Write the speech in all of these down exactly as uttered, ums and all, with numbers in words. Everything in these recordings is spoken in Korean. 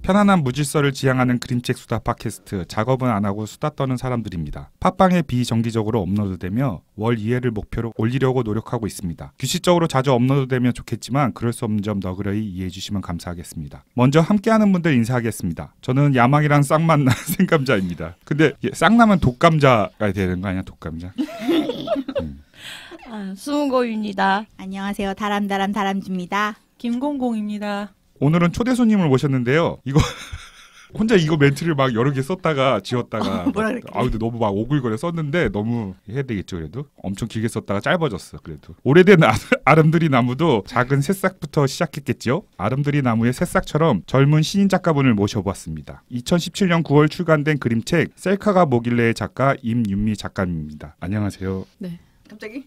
편안한 무질서를 지향하는 그림책 수다 팟캐스트, 작업은 안 하고 수다 떠는 사람들입니다. 팟빵에 비정기적으로 업로드되며 월 이 회를 목표로 올리려고 노력하고 있습니다. 규칙적으로 자주 업로드되면 좋겠지만 그럴 수 없는 점 너그러이 이해해 주시면 감사하겠습니다. 먼저 함께하는 분들 인사하겠습니다. 저는 야망이랑 쌍만난 생감자입니다. 근데 쌍남은 독감자가 되는 거 아니야? 독감자? 음. 아, 수문고입니다. 안녕하세요. 다람다람 다람쥐입니다. 김공공입니다. 오늘은 초대 손님을 모셨는데요. 이거 혼자 이거 멘트를 막 여러 개 썼다가 지웠다가 어, 뭐라 그랬게? 아 근데 너무 막 오글거려 썼는데 너무 해야 되겠죠. 그래도 엄청 길게 썼다가 짧아졌어. 그래도 오래된 아, 아름드리 나무도 작은 새싹부터 시작했겠죠. 아름드리 나무의 새싹처럼 젊은 신인 작가분을 모셔보았습니다. 이천십칠 년 구월 출간된 그림책 셀카가 뭐길래의 작가 임윤미 작가입니다. 안녕하세요. 네. 갑자기?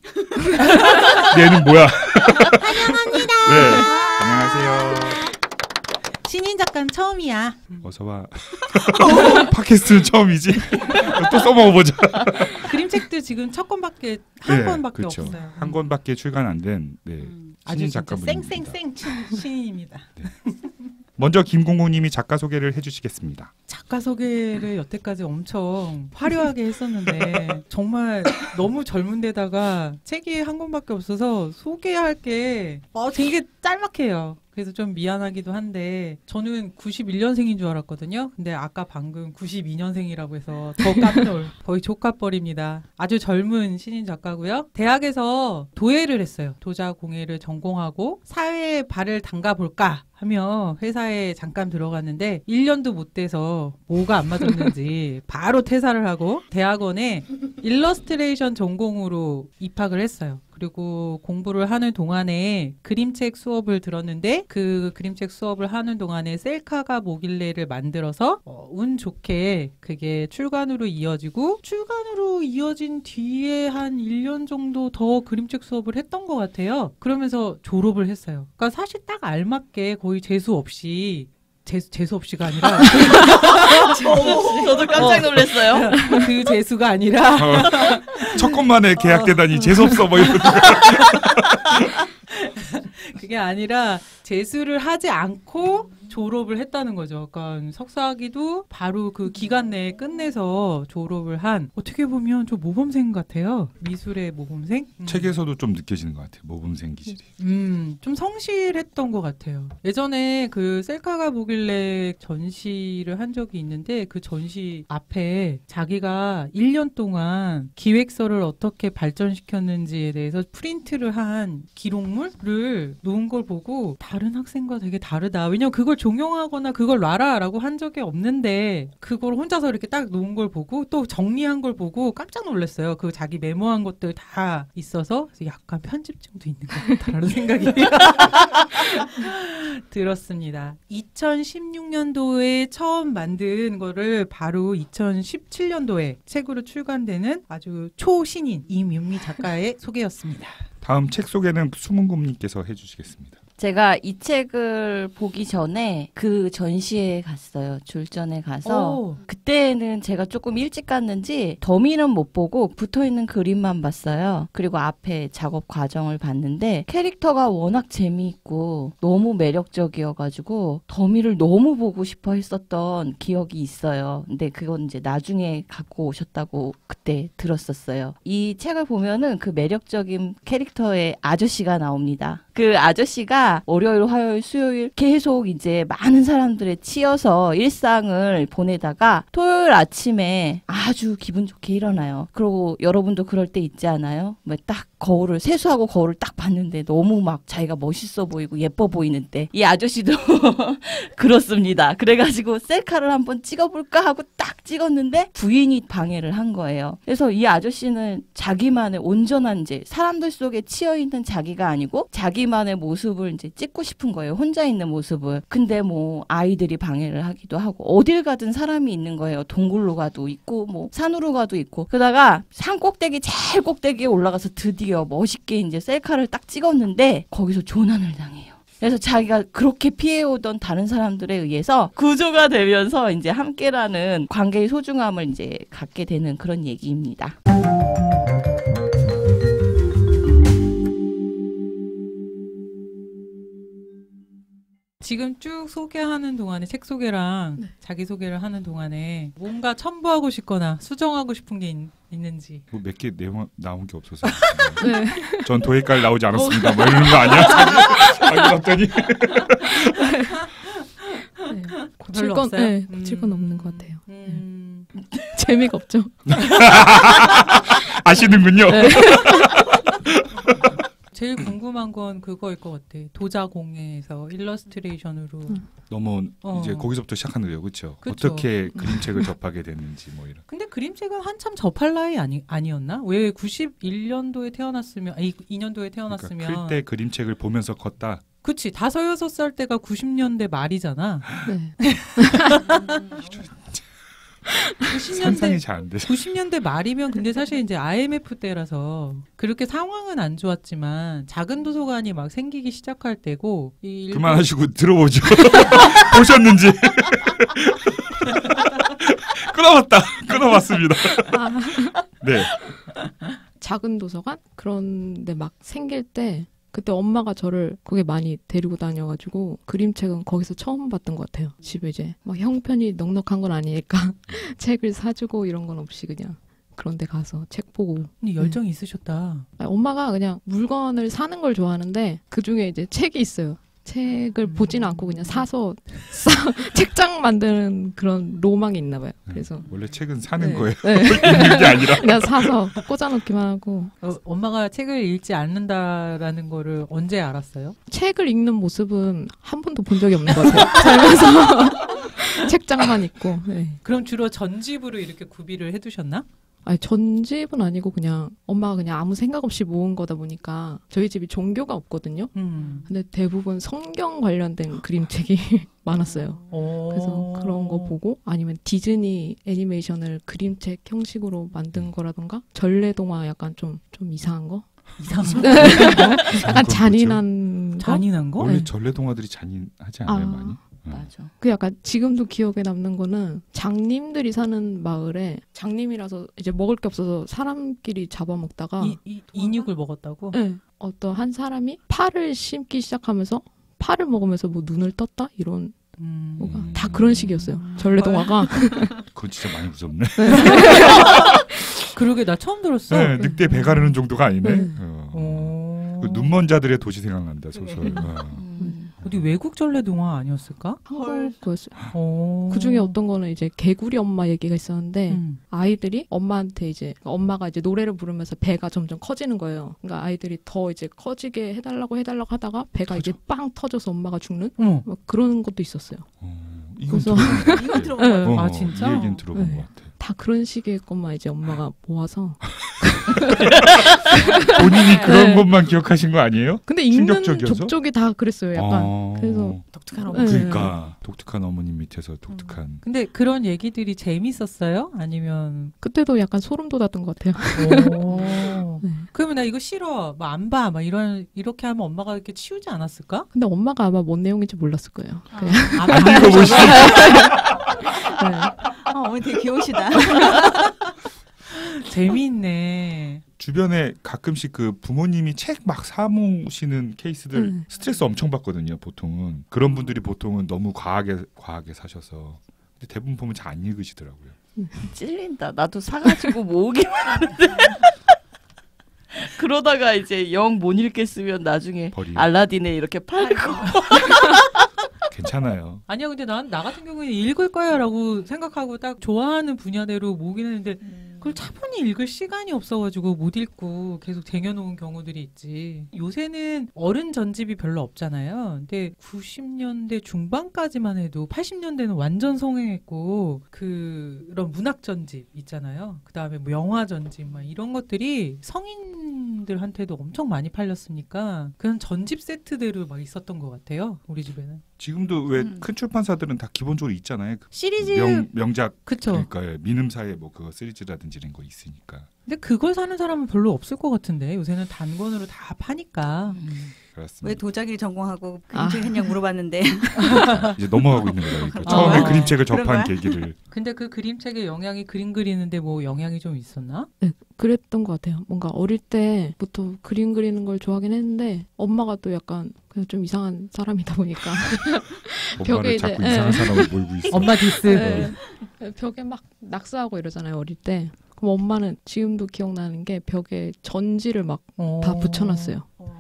얘는 뭐야? 환영합니다. 네, 안녕하세요. 신인 작가는 처음이야. 어서와. 팟캐스트는 처음이지. 또 써먹어보자. 그림책도 지금 첫 권밖에 한 네, 권밖에 그렇죠. 없어요. 한 권밖에 출간 안 된 네, 음, 신인 아주 진짜 작가분입니다. 쌩쌩쌩 친 신인입니다. 네. 먼저 김공공님이 작가 소개를 해주시겠습니다. 작가 소개를 여태까지 엄청 화려하게 했었는데 정말 너무 젊은 데다가 책이 한 권밖에 없어서 소개할 게 어, 되게 짤막해요. 그래서 좀 미안하기도 한데 저는 구십일 년생인 줄 알았거든요. 근데 아까 방금 구십이 년생이라고 해서 더 깜놀. 거의 족갑벌입니다. 아주 젊은 신인 작가고요. 대학에서 도예를 했어요. 도자공예를 전공하고 사회에 발을 담가볼까 하며 회사에 잠깐 들어갔는데 일 년도 못 돼서 뭐가 안 맞았는지 바로 퇴사를 하고 대학원에 일러스트레이션 전공으로 입학을 했어요. 그리고 공부를 하는 동안에 그림책 수업을 들었는데 그 그림책 수업을 하는 동안에 셀카가 뭐길래를 만들어서 어, 운 좋게 그게 출간으로 이어지고 출간으로 이어진 뒤에 한 일 년 정도 더 그림책 수업을 했던 것 같아요. 그러면서 졸업을 했어요. 그러니까 사실 딱 알맞게 거의 재수 없이 재수, 재수 없이가 아니라 저도 깜짝 놀랐어요. 그 재수가 아니라 어, 첫 권만에 계약되다니 재수없어 뭐 이런. 그게 아니라 재수를 하지 않고 졸업을 했다는 거죠. 그러니까 석사학위도 바로 그 기간 내에 끝내서 졸업을 한 어떻게 보면 좀 모범생 같아요. 미술의 모범생? 음. 책에서도 좀 느껴지는 것 같아요. 모범생 기질이. 음, 좀 성실했던 것 같아요. 예전에 그 셀카가 보길래 전시를 한 적이 있는데 그 전시 앞에 자기가 일 년 동안 기획서를 어떻게 발전시켰는지에 대해서 프린트를 한 기록물을 놓은 걸 보고 다른 학생과 되게 다르다. 왜냐면 그걸 종용하거나 그걸 놔라 라고 한 적이 없는데 그걸 혼자서 이렇게 딱 놓은 걸 보고 또 정리한 걸 보고 깜짝 놀랐어요. 그 자기 메모한 것들 다 있어서 약간 편집증도 있는 것 같다라는 생각이 들었습니다. 이천십육 년도에 처음 만든 거를 바로 이천십칠 년도에 책으로 출간되는 아주 초신인 임윤미 작가의 소개였습니다. 다음 책 소개는 수문금님께서 해주시겠습니다. 제가 이 책을 보기 전에 그 전시회에 갔어요. 줄전에 가서. 오. 그때는 제가 조금 일찍 갔는지 더미는 못 보고 붙어있는 그림만 봤어요. 그리고 앞에 작업 과정을 봤는데 캐릭터가 워낙 재미있고 너무 매력적이어가지고 더미를 너무 보고 싶어 했었던 기억이 있어요. 근데 그건 이제 나중에 갖고 오셨다고 그때 들었었어요. 이 책을 보면은 그 매력적인 캐릭터의 아저씨가 나옵니다. 그 아저씨가 월요일, 화요일, 수요일 계속 이제 많은 사람들에 치여서 일상을 보내다가 토요일 아침에 아주 기분 좋게 일어나요. 그리고 여러분도 그럴 때 있지 않아요? 뭐 딱 거울을 세수하고 거울을 딱 봤는데 너무 막 자기가 멋있어 보이고 예뻐 보이는데 이 아저씨도 그렇습니다. 그래가지고 셀카를 한번 찍어볼까 하고 딱 찍었는데 부인이 방해를 한 거예요. 그래서 이 아저씨는 자기만의 온전한 이제 사람들 속에 치여있는 자기가 아니고 자기만의 모습을 이제 찍고 싶은 거예요. 혼자 있는 모습을. 근데 뭐 아이들이 방해를 하기도 하고 어딜 가든 사람이 있는 거예요. 동굴로 가도 있고 뭐 산으로 가도 있고. 그러다가 산 꼭대기 제일 꼭대기에 올라가서 드디어 멋있게 이제 셀카를 딱 찍었는데 거기서 조난을 당해요. 그래서 자기가 그렇게 피해오던 다른 사람들에 의해서 구조가 되면서 이제 함께라는 관계의 소중함을 이제 갖게 되는 그런 얘기입니다. 지금 쭉 소개하는 동안에 책 소개랑 네. 자기 소개를 하는 동안에 뭔가 첨부하고 싶거나 수정하고 싶은 게 있, 있는지. 뭐 몇 개 내용 나온 게 없어서. 네. 전 도예까지 나오지 않았습니다. 뭐 이러는 거 아니야? 알고 봤더니. 네. 별로 고칠 건, 없어요? 네, 고칠 건 음. 없는 것 같아요. 음. 재미가 없죠. 아시는군요. 네. 제일 궁금한 건 그거일 것 같아. 도자공예에서 일러스트레이션으로. 음. 너무 어. 이제 거기서부터 시작하는 거예요, 그렇죠? 그쵸. 어떻게 그림책을 접하게 됐는지 뭐 이런. 근데 그림책은 한참 접할 나이 아니, 아니었나? 왜 구십일 년도에 태어났으면, 아니 이 년도에 태어났으면. 그러니까 클 때 그림책을 보면서 컸다. 그치. 다섯, 여섯 살 때가 구십 년대 말이잖아. 네. 구십 년대 상상이 잘 안 돼. 구십 년대 말이면 근데 사실 이제 아이엠에프 때라서 그렇게 상황은 안 좋았지만 작은 도서관이 막 생기기 시작할 때고 이 일본- 그만하시고 들어보죠. 보셨는지. 끊어봤다. 끊어봤습니다. 아, 네. 작은 도서관 그런데 막 생길 때 그때 엄마가 저를 거기 많이 데리고 다녀가지고 그림책은 거기서 처음 봤던 것 같아요. 집에 이제 막 형편이 넉넉한 건 아니니까 책을 사주고 이런 건 없이 그냥 그런 데 가서 책 보고. 근데 열정이 있으셨다. 아니, 엄마가 그냥 물건을 사는 걸 좋아하는데 그중에 이제 책이 있어요. 책을 음. 보지는 않고 그냥 사서 싸, 책장 만드는 그런 로망이 있나 봐요. 그래서 원래 책은 사는 네. 거예요. 네. 읽는 게 아니라. 그냥 사서 꽂아놓기만 하고. 어, 엄마가 책을 읽지 않는다라는 거를 언제 알았어요? 책을 읽는 모습은 한 번도 본 적이 없는 것 같아요. 살면서 책장만 있고. 네. 그럼 주로 전집으로 이렇게 구비를 해두셨나? 아니 전집은 아니고 그냥 엄마가 그냥 아무 생각 없이 모은 거다 보니까 저희 집이 종교가 없거든요. 음. 근데 대부분 성경 관련된 그림책이 많았어요. 오. 그래서 그런 거 보고 아니면 디즈니 애니메이션을 그림책 형식으로 만든 거라던가 전래동화 약간 좀, 좀 이상한 거? 이상한 네. 그건 약간 뭐죠? 잔인한 거? 잔인한 거? 원래 네. 전래 동화들이 잔인하지 않아요, 아. 많이? 어. 맞아. 그 약간 지금도 기억에 남는 거는 장님들이 사는 마을에 장님이라서 이제 먹을 게 없어서 사람끼리 잡아먹다가 이, 이, 인육을 먹었다고? 네, 어떤 한 사람이 파를 심기 시작하면서 파를 먹으면서 뭐 눈을 떴다 이런 음. 뭐가 다 그런 식이었어요. 전래동화가. 그건 진짜 많이 무섭네. 그러게 나 처음 들었어. 네, 늑대 배 가르는 정도가 아니네. 네. 어. 오. 그 눈먼 자들의 도시 생각난다 소설. 어. 음. 어디 외국 전래동화 아니었을까? 한국 거였어요. 오. 그 중에 어떤 거는 이제 개구리 엄마 얘기가 있었는데 음. 아이들이 엄마한테 이제 엄마가 이제 노래를 부르면서 배가 점점 커지는 거예요. 그러니까 아이들이 더 이제 커지게 해달라고 해달라고 하다가 배가 이제 빵 터져서 엄마가 죽는 어. 막 그런 것도 있었어요. 어, 이건 그래서- 들어본 것 같아. 이건 들어본 것 네. 같아요. 아, 진짜? 이 얘기는 들어본 네. 것 같아. 다 그런 식의 것만 이제 엄마가 모아서. 본인이 그런 네. 것만 기억하신 거 아니에요? 근데 읽는 충격적이어서? 족족이 다 그랬어요. 약간. 어. 그래서 독특한 네. 어머니. 그러니까 독특한 어머님 밑에서 독특한. 근데 그런 얘기들이 재밌었어요? 아니면 그때도 약간 소름 돋았던 것 같아요. 오. 네. 그러면 나 이거 싫어, 뭐 안 봐, 막 이런 이렇게 하면 엄마가 이렇게 치우지 않았을까? 근데 엄마가 아마 뭔 내용인지 몰랐을 거예요. 그냥. 안 안 봐. 읽어보시죠. 네. 아, 어머니 되게 귀여우시다. 재미있네. 주변에 가끔씩 그 부모님이 책 막 사모시는 케이스들 음. 스트레스 엄청 받거든요. 보통은 그런 분들이 보통은 너무 과하게 과하게 사셔서. 근데 대부분 보면 잘 안 읽으시더라고요. 찔린다. 나도 사가지고 모으기만 하는데. 그러다가 이제 영 못 읽겠으면 나중에 버리. 알라딘에 이렇게 팔고. 괜찮아요. 아니야, 근데 난 나 같은 경우에는 읽을 거야라고 생각하고 딱 좋아하는 분야대로 모으긴 했는데 그걸 차분히 읽을 시간이 없어가지고 못 읽고 계속 쟁여놓은 경우들이 있지. 요새는 어른 전집이 별로 없잖아요. 근데 구십 년대 중반까지만 해도 팔십 년대는 완전 성행했고 그런 문학 전집 있잖아요. 그 다음에 뭐 영화 전집 막 이런 것들이 성인들한테도 엄청 많이 팔렸으니까 그런 전집 세트대로 막 있었던 것 같아요. 우리 집에는. 지금도 왜 음. 큰 출판사들은 다 기본적으로 있잖아요. 그 시리즈 명, 명작 그쵸. 그러니까 민음사의 뭐 그거 시리즈라든지 이런 거 있으니까. 근데 그걸 사는 사람은 별로 없을 것 같은데 요새는 단권으로 다 파니까. 그렇습니다. 왜 도자기를 전공하고 아. 그림책 했냐고 물어봤는데 이제 넘어가고 있는 거예요. 그러니까 처음에 아. 그림책을 접한 그런 거야? 계기를. 근데 그 그림책의 영향이 그림 그리는데 뭐 영향이 좀 있었나? 네, 그랬던 것 같아요. 뭔가 어릴 때부터 그림 그리는 걸 좋아하긴 했는데 엄마가 또 약간 그냥 좀 이상한 사람이다 보니까 벽에 엄마를 이제- 자꾸 예. 이상한 사람을 몰고 있어. 엄마 디스. 네, 벽에 막 낙서하고 이러잖아요 어릴 때. 그럼 엄마는 지금도 기억나는 게 벽에 전지를 막 다 어. 붙여놨어요.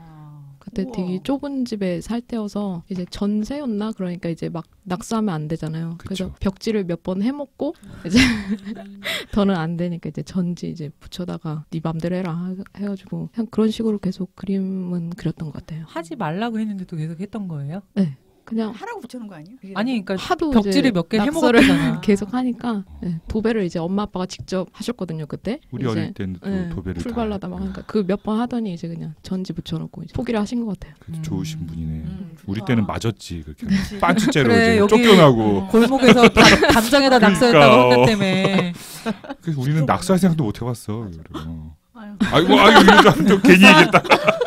그때 우와. 되게 좁은 집에 살 때여서 이제 전세였나 그러니까 이제 막 낙서하면 안 되잖아요. 그래서 그쵸. 벽지를 몇 번 해먹고 이제 더는 안 되니까 이제 전지 이제 붙여다가 네 맘대로 해라 하- 해가지고 그냥 그런 식으로 계속 그림은 그렸던 것 같아요. 하지 말라고 했는데도 계속 했던 거예요? 그냥 하라고 붙여놓은 거 아니에요? 아니 그러니까 하도 벽지를 이제 몇 개 낙서를 해먹었잖아. 계속 하니까 네, 도배를 이제 엄마 아빠가 직접 하셨거든요 그때. 우리 이제, 어릴 때는 또 네, 도배를 풀 다 발라다 막 하니까 그 몇 번 하더니 이제 그냥 전지 붙여놓고 이제 포기를 하신 것 같아요. 그래도 음. 좋으신 분이네. 음, 우리 좋다. 때는 맞았지 그렇게 빤치째로 그래, 이제 여기- 쫓겨나고. 골목에서 다- 담장에다 낙서했다고 그러니까. 혼냈 때문에. 그래서 우리는 낙서할 생각도 못 해봤어. 그리고. 아유, 아이고 아이고 이거 또 괜히 얘기했다.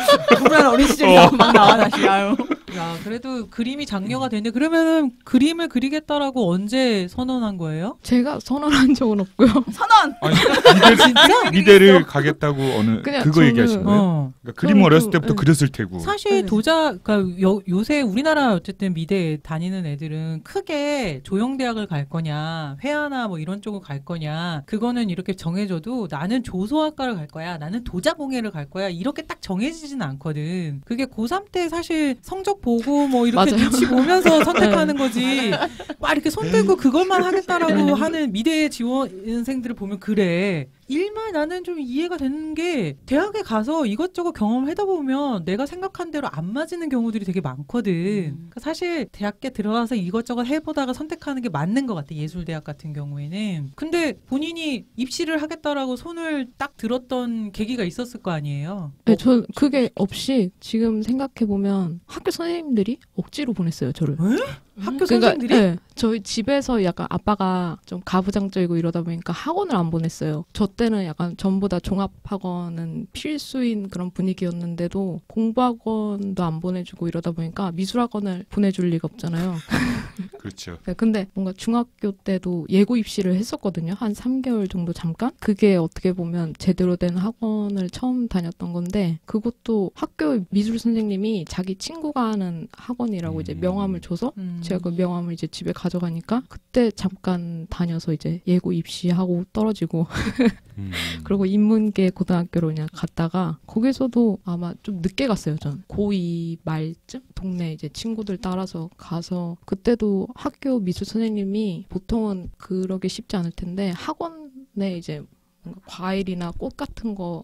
불안 어린 시절이 어. 막 나와 다시. 아유. 야, 그래도 그림이 장려가 되는데 그러면은 그림을 그리겠다라고 언제 선언한 거예요? 제가 선언한 적은 없고요. 선언. 아니 미대, 미대를 가겠다고 어느 그냥 그거 저는- 얘기하신 거예요? 어. 그러니까 그림을 저는 어렸을 그- 때부터 네. 그렸을 테고. 사실 네. 도자, 그러니까 요, 요새 우리나라 어쨌든 미대 다니는 애들은 크게 조형대학을 갈 거냐, 회화나 뭐 이런 쪽을 갈 거냐, 그거는 이렇게 정해져도 나는 조소학과를 갈 거야, 나는 도자공예를 갈 거야, 이렇게 딱 정해지진 않거든. 그게 고삼 때 사실 성적 보고 뭐 이렇게 맞아요. 눈치 보면서 선택하는 거지. 막 이렇게 손 들고 그것만 하겠다라고 하는 미대 지원생들을 보면 그래. 일만 나는 좀 이해가 되는 게 대학에 가서 이것저것 경험하다 보면 내가 생각한 대로 안 맞는 경우들이 되게 많거든. 그러니까 사실 대학에 들어가서 이것저것 해보다가 선택하는 게 맞는 것 같아. 예술대학 같은 경우에는. 근데 본인이 입시를 하겠다라고 손을 딱 들었던 계기가 있었을 거 아니에요. 네, 전 그게 없이 지금 생각해 보면 학교 선생님들이 억지로 보냈어요 저를. 학교 그러니까, 선생님들이 네, 저희 집에서 약간 아빠가 좀 가부장적이고 이러다 보니까 학원을 안 보냈어요. 저 때는 약간 전부 다 종합학원은 필수인 그런 분위기였는데도 공부학원도 안 보내주고 이러다 보니까 미술학원을 보내줄 리가 없잖아요. 그렇죠. 네, 근데 뭔가 중학교 때도 예고 입시를 했었거든요. 한 삼 개월 정도 잠깐? 그게 어떻게 보면 제대로 된 학원을 처음 다녔던 건데 그것도 학교 미술 선생님이 자기 친구가 하는 학원이라고 이제 음. 명함을 줘서 음. 제가 그 명함을 이제 집에 가져가니까 그때 잠깐 다녀서 이제 예고 입시하고 떨어지고 음. 그리고 인문계 고등학교로 그냥 갔다가 거기서도 아마 좀 늦게 갔어요. 전 고이 말쯤 동네 이제 친구들 따라서 가서 그때도 학교 미술 선생님이 보통은 그러기 쉽지 않을 텐데 학원에 이제 뭔가 과일이나 꽃 같은 거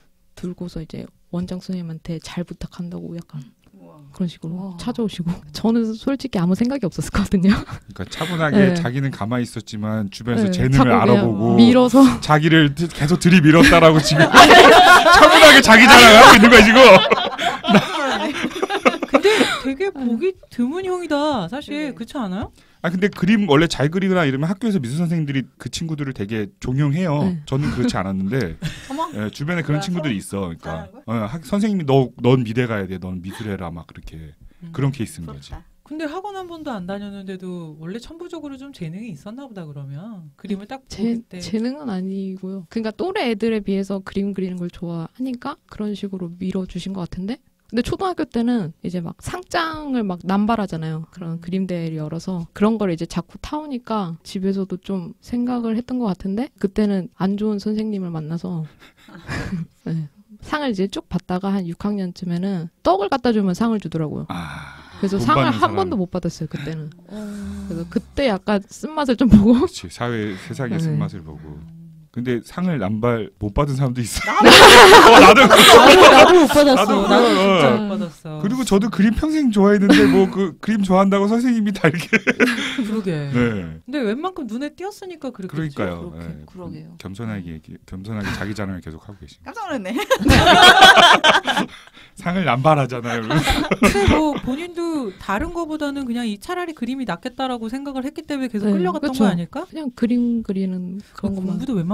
들고서 이제 원장 선생님한테 잘 부탁한다고 약간 그런 식으로 우와. 찾아오시고 저는 솔직히 아무 생각이 없었거든요. 그러니까 차분하게 네. 자기는 가만히 있었지만 주변에서 네, 재능을 자꾸 그냥 알아보고 밀어서 자기를 계속 들이밀었다라고 지금 차분하게 자기 자랑하고 있는 거야 지금. 근데 되게 보기 드문 형이다. 사실 네. 그렇지 않아요? 아 근데 그림 원래 잘 그리거나 이러면 학교에서 미술 선생님들이 그 친구들을 되게 종용해요. 네. 저는 그렇지 않았는데 어머. 예, 주변에 그런 뭐야, 친구들이 서로 있어. 그러니까 잘하는 거야? 어, 학, 선생님이 너 넌 미대 가야 돼. 넌 미술해라 막 그렇게 음. 그런 케이스인 거지. 부럽다. 근데 학원 한 번도 안 다녔는데도 원래 천부적으로 좀 재능이 있었나 보다 그러면 그림을 딱 제, 보일 때 재능은 아니고요. 그러니까 또래 애들에 비해서 그림 그리는 걸 좋아하니까 그런 식으로 밀어주신 것 같은데 근데 초등학교 때는 이제 막 상장을 막 남발하잖아요. 그런 음. 그림 대회를 열어서 그런 걸 이제 자꾸 타오니까 집에서도 좀 생각을 했던 것 같은데 그때는 안 좋은 선생님을 만나서 네. 상을 이제 쭉 받다가 한 육 학년쯤에는 떡을 갖다 주면 상을 주더라고요. 아, 그래서 돈 상을 받는 한 사람. 번도 못 받았어요 그때는. 그래서 그때 약간 쓴맛을 좀 보고 그렇지 사회 세상의 네. 쓴맛을 보고. 근데 상을 남발 못 받은 사람도 있어. 나도 어, 나도. 나도, 나도 못 받았어. 나도 나도, 그거, 진짜 어. 못 받았어. 그리고 저도 그림 평생 좋아했는데 뭐 그 그림 좋아한다고 선생님이 다 이렇게. 그러게. 네. 근데 웬만큼 눈에 띄었으니까 그랬겠지. 그러니까요. 그렇게, 예. 그러게요. 겸손하게 얘기, 겸손하게 자기 자랑을 계속 하고 계신. 깜짝 놀랐네. 상을 남발하잖아요. 근데 뭐 본인도 다른 거보다는 그냥 이 차라리 그림이 낫겠다라고 생각을 했기 때문에 계속 네, 끌려갔던 그쵸. 거 아닐까? 그냥 그림 그리는 그럼 그런 것만 공부도 웬만큼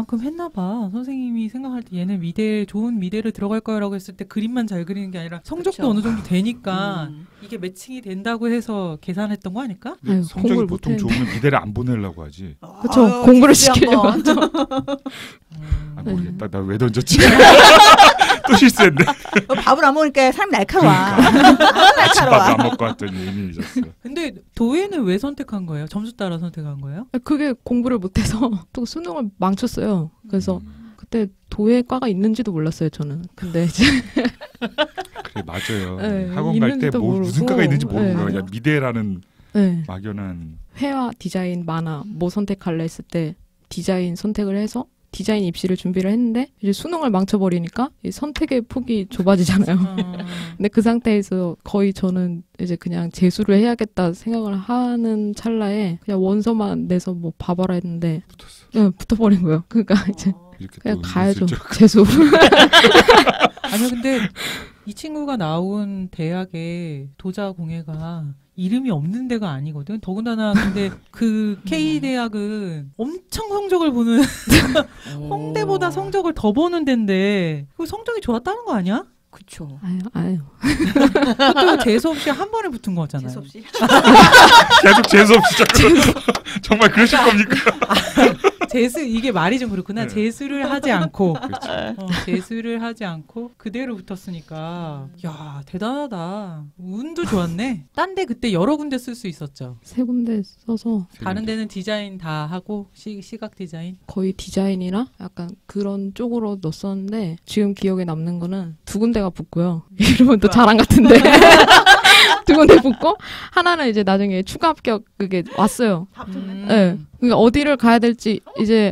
그만큼 했나 봐. 선생님이 생각할 때 얘는 미대 좋은 미대를 들어갈 거라고 했을 때 그림만 잘 그리는 게 아니라 성적도 그쵸. 어느 정도 되니까 음. 이게 매칭이 된다고 해서 계산했던 거 아닐까? 아유, 성적이 공부를 보통 못했는데. 좋으면 미대를 안 보내려고 하지. 그쵸. 아유, 공부를 기술이 시키려고 한번. 하죠. 음. 아, 네. 모르겠다. 나 왜 던졌지? 또 실수했네. 어, 밥을 안 먹으니까 사람이 날카로워. 그러니까. 아, 아침 밥을 안 날카로워. 먹고 왔더니 이미 잊었어. 근데 도예는 왜 선택한 거예요? 점수 따라 선택한 거예요? 그게 공부를 못해서 또 수능을 망쳤어요. 그래서 음, 그때 도예과가 있는지도 몰랐어요, 저는. 근데 이제 그래 맞아요. 네, 학원 갈 때 있는지도 뭐 무슨 모르고. 과가 있는지 모르는 네. 거야. 그냥 미대라는 네. 막연한. 회화, 디자인, 만화 뭐 선택할래 했을 때 디자인 선택을 해서 디자인 입시를 준비를 했는데 이제 수능을 망쳐버리니까 이 선택의 폭이 좁아지잖아요. 어. 근데 그 상태에서 거의 저는 이제 그냥 재수를 해야겠다 생각을 하는 찰나에 그냥 원서만 내서 뭐 봐봐라 했는데 붙었어. 네, 붙어버린 거예요. 그러니까 이제 이렇게 그냥 또 가야죠. 은근슬쩍. 재수. 아니요, 근데 이 친구가 나온 대학의 도자공예가 이름이 없는 데가 아니거든. 더군다나 근데 그 K 대학은 엄청 성적을 보는 홍대보다 성적을 더 보는 데인데 그 성적이 좋았다는 거 아니야? 그쵸. 아유, 아유. 그것도 재수 없이 한 번에 붙은 거잖아요. 재수 없이. 계속 재수 없이 자꾸 정말 그러실 겁니까? 재수 이게 말이 좀 그렇구나. 네. 재수를 하지 않고 그렇죠. 어, 재수를 하지 않고 그대로 붙었으니까 야 대단하다. 운도 좋았네. 딴 데 그때 여러 군데 쓸 수 있었죠. 세 군데 써서 다른 데는 디자인 다 하고 시, 시각 디자인. 거의 디자인이나 약간 그런 쪽으로 넣었었는데 지금 기억에 남는 거는 두 군데가 붙고요. 이름은 또 자랑 같은데 두 군데 붙고 하나는 이제 나중에 추가 합격 그게 왔어요. 음. 네. 그러니까 어디를 가야 될지 이제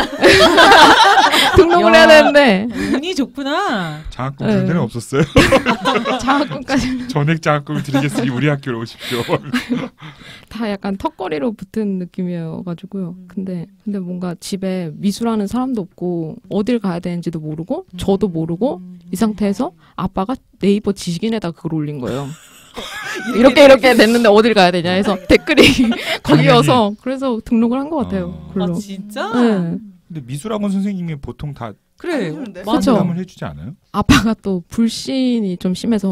등록을 야. 해야 되는데 운이 좋구나. 장학금 네. 줄 데는 없었어요. 장학금까지 전액 장학금을 드리겠으니 우리 학교로 오십시오. 다 약간 턱걸이로 붙은 느낌이어가지고요. 음. 근데 근데 뭔가 집에 미술하는 사람도 없고 어딜 가야 되는지도 모르고 저도 모르고 음. 이 상태에서 아빠가 네이버 지식인에다 그걸 올린 거예요. 이렇게 이렇게 됐는데 어딜 가야 되냐 해서 댓글이 거기여서 그래서 등록을 한 것 같아요. 어. 아 글로. 진짜? 네. 근데 미술학원 선생님이 보통 다 그래. 해주는데? 맞아. 상담을 해주지 않아요? 아빠가 또 불신이 좀 심해서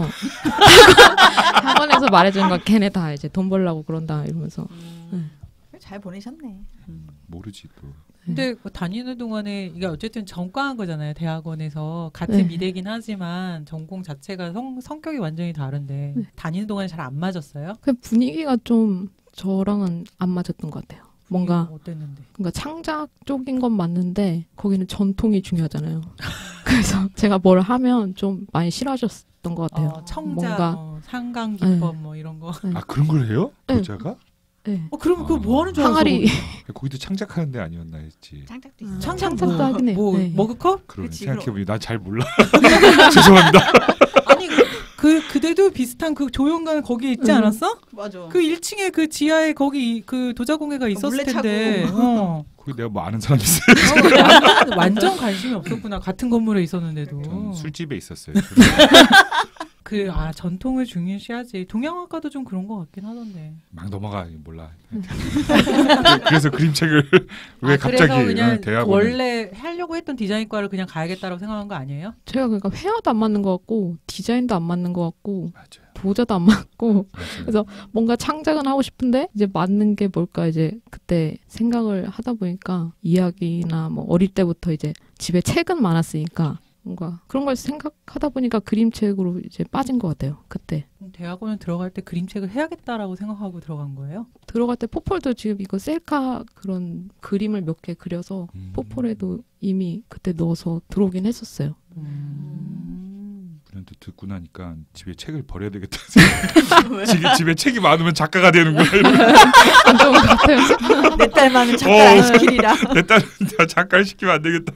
학원에서 말해주는 거 걔네 다 이제 돈 벌려고 그런다 이러면서 음. 잘 보내셨네. 음. 모르지 또. 근데 그 다니는 동안에 이게 어쨌든 전과한 거잖아요. 대학원에서 같은 네. 미대긴 하지만 전공 자체가 성, 성격이 완전히 다른데 네. 다니는 동안에 잘 안 맞았어요? 그 분위기가 좀 저랑은 안 맞았던 것 같아요. 뭔가 이거 어땠는데? 그러니까 창작 쪽인 건 맞는데 거기는 전통이 중요하잖아요. 그래서 제가 뭘 하면 좀 많이 싫어하셨던 것 같아요. 어, 청자, 뭔가 뭐, 상강 기법 뭐 이런 거. 아 그런 걸 해요? 네. 도자가? 네. 어 그러면 그거 뭐 하는 줄 알았어? 항아리 거기도 창작하는 데 아니었나 했지. 창작도 음. 있어. 창작 창작도 뭐, 하긴 해요. 뭐 네. 머그컵? 그러네 그치, 생각해보니 난 잘 몰라. 죄송합니다. 아니 그, 그 그대도 비슷한 그 조연관 거기에 있지 음. 않았어? 맞아. 그 일 층에 그 지하에 거기 그 도자공예가 있었을 몰래 차고. 텐데. 어. 거기 내가 뭐 아는 사람 있어요. 어, 완전, 완전 관심이 없었구나. 같은 건물에 있었는데도. 전 술집에 있었어요. 그, 아, 전통을 중요시하지. 동양학과도 좀 그런 것 같긴 하던데. 막 넘어가 몰라. 그래서 그림책을 왜 아, 갑자기 그래서 그냥 대학원 원래 하려고 했던 디자인과를 그냥 가야겠다라고 생각한 거 아니에요? 제가 그러니까 회화도 안 맞는 것 같고 디자인도 안 맞는 것 같고 맞아요. 도자도 안 맞고 맞아요. 그래서 뭔가 창작은 하고 싶은데 이제 맞는 게 뭘까 이제 그때 생각을 하다 보니까 이야기나 뭐 어릴 때부터 이제 집에 책은 많았으니까 뭔가 그런 걸 생각하다 보니까 그림책으로 이제 빠진 것 같아요. 그때 그럼 대학원을 들어갈 때 그림책을 해야겠다라고 생각하고 들어간 거예요? 들어갈 때 포폴도 지금 이거 셀카 그런 그림을 몇 개 그려서 음. 포폴에도 이미 그때 넣어서 들어오긴 했었어요. 음. 그런데 듣고 나니까 집에 책을 버려야 되겠다. 집에, 집에 책이 많으면 작가가 되는구나. 안 좋은 것 같아요. 내 딸만은 작가 어. 안 시키리라. 내 딸은 다 작가를 시키면 안 되겠다.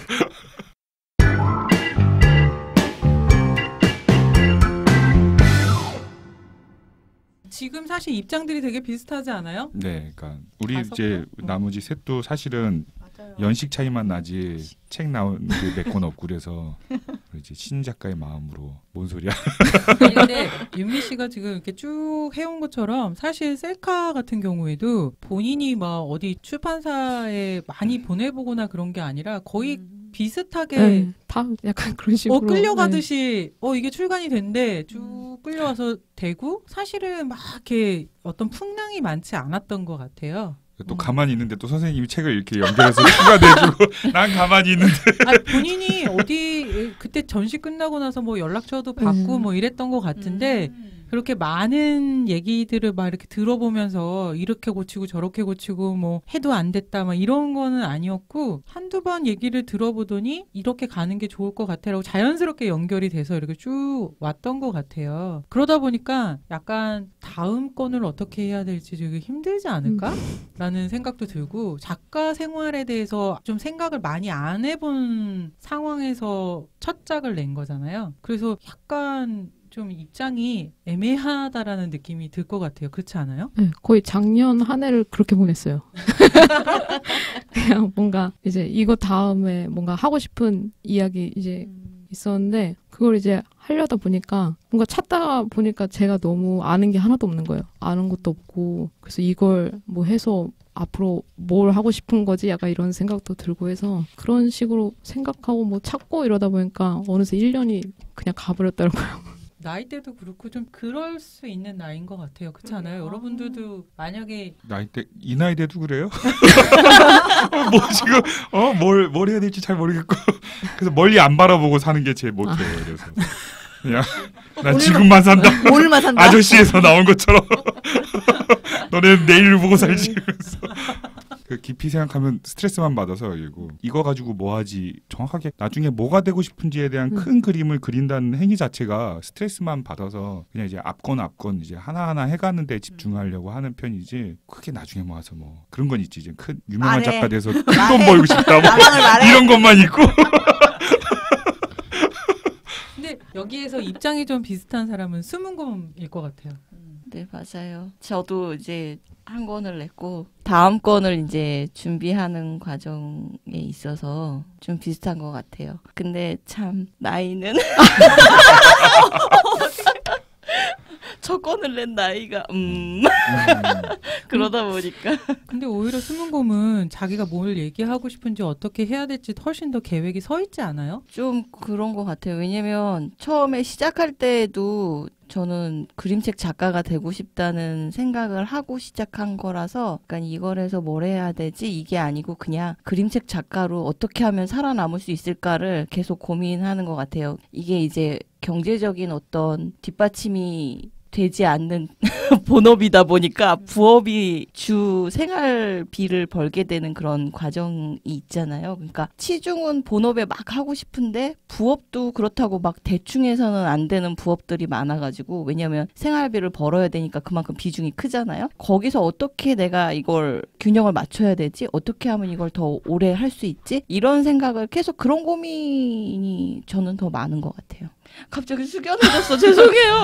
지금 사실 입장들이 되게 비슷하지 않아요? 네, 그러니까 우리 다섯 이제 번? 나머지 셋도 사실은 맞아요. 연식 차이만 나지 책 나온 게 몇 권 없고 그래서 이제 신 작가의 마음으로 뭔 소리야? 아니, 근데 윤미 씨가 지금 이렇게 쭉 해온 것처럼 사실 셀카 같은 경우에도 본인이 막 어디 출판사에 많이 보내보거나 그런 게 아니라 거의 비슷하게 네, 다 약간 그런 식으로. 어, 끌려가듯이 어 이게 출간이 된대 쭉 끌려와서 되고 사실은 막 이렇게 어떤 풍랑이 많지 않았던 것 같아요. 또 음. 가만히 있는데 또 선생님이 책을 이렇게 연결해서 추가내주고 난 가만히 있는데 아니, 본인이 어디 그때 전시 끝나고 나서 뭐 연락처도 받고 음. 뭐 이랬던 것 같은데 음. 그렇게 많은 얘기들을 막 이렇게 들어보면서 이렇게 고치고 저렇게 고치고 뭐 해도 안 됐다 막 이런 거는 아니었고 한두 번 얘기를 들어보더니 이렇게 가는 게 좋을 것 같아라고 자연스럽게 연결이 돼서 이렇게 쭉 왔던 것 같아요. 그러다 보니까 약간 다음 건을 어떻게 해야 될지 되게 힘들지 않을까? 라는 생각도 들고 작가 생활에 대해서 좀 생각을 많이 안 해본 상황에서 첫 작을 낸 거잖아요. 그래서 약간 좀 입장이 애매하다라는 느낌이 들 것 같아요. 그렇지 않아요? 네, 거의 작년 한 해를 그렇게 보냈어요. 그냥 뭔가 이제 이거 다음에 뭔가 하고 싶은 이야기 이제 있었는데 그걸 이제 하려다 보니까 뭔가 찾다가 보니까 제가 너무 아는 게 하나도 없는 거예요. 아는 것도 없고 그래서 이걸 뭐 해서 앞으로 뭘 하고 싶은 거지? 약간 이런 생각도 들고 해서 그런 식으로 생각하고 뭐 찾고 이러다 보니까 어느새 일 년이 그냥 가버렸더라고요. 나이대도 그렇고 좀 그럴 수 있는 나이인 것 같아요. 그렇지 않아요? 여러분들도 만약에 나이 때 이 나이 때도 그래요? 뭐 지금 어뭘 뭘 해야 될지 잘 모르겠고 그래서 멀리 안 바라보고 사는 게 제 모토예요. 그래서 그냥 난 지금만 산다. 오늘만 산다. 아저씨에서 나온 것처럼 너네는 내일을 보고 살지. 그래서 그 깊이 생각하면 스트레스만 받아서 이거 이거 가지고 뭐 하지 정확하게 나중에 뭐가 되고 싶은지에 대한 음. 큰 그림을 그린다는 행위 자체가 스트레스만 받아서 그냥 이제 앞건 앞건 이제 하나하나 해가는 데 집중하려고 하는 편이지 크게 나중에 모아서 뭐 그런 건 있지 이제 큰 유명한 말해. 작가 돼서 큰 돈 말해. 벌고 싶다 뭐 나방을 말해. 이런 것만 있고 근데 여기에서 입장이 좀 비슷한 사람은 수문곰일 것 같아요. 네, 맞아요. 저도 이제 한 권을 냈고 다음 권을 이제 준비하는 과정에 있어서 좀 비슷한 것 같아요. 근데 참 나이는 첫 권을 낸 나이가 음 그러다 보니까 근데 오히려 수문곰은 자기가 뭘 얘기하고 싶은지 어떻게 해야 될지 훨씬 더 계획이 서 있지 않아요? 좀 그런 것 같아요. 왜냐면 처음에 시작할 때에도 저는 그림책 작가가 되고 싶다는 생각을 하고 시작한 거라서 약간 이걸 해서 뭘 해야 되지 이게 아니고 그냥 그림책 작가로 어떻게 하면 살아남을 수 있을까를 계속 고민하는 것 같아요. 이게 이제 경제적인 어떤 뒷받침이 되지 않는 본업이다 보니까 부업이 주 생활비를 벌게 되는 그런 과정이 있잖아요. 그러니까 치중은 본업에 막 하고 싶은데 부업도 그렇다고 막 대충 해서는 안 되는 부업들이 많아가지고 왜냐하면 생활비를 벌어야 되니까 그만큼 비중이 크잖아요. 거기서 어떻게 내가 이걸 균형을 맞춰야 되지? 어떻게 하면 이걸 더 오래 할 수 있지? 이런 생각을 계속 그런 고민이 저는 더 많은 것 같아요. 갑자기 숙연해졌어. 죄송해요.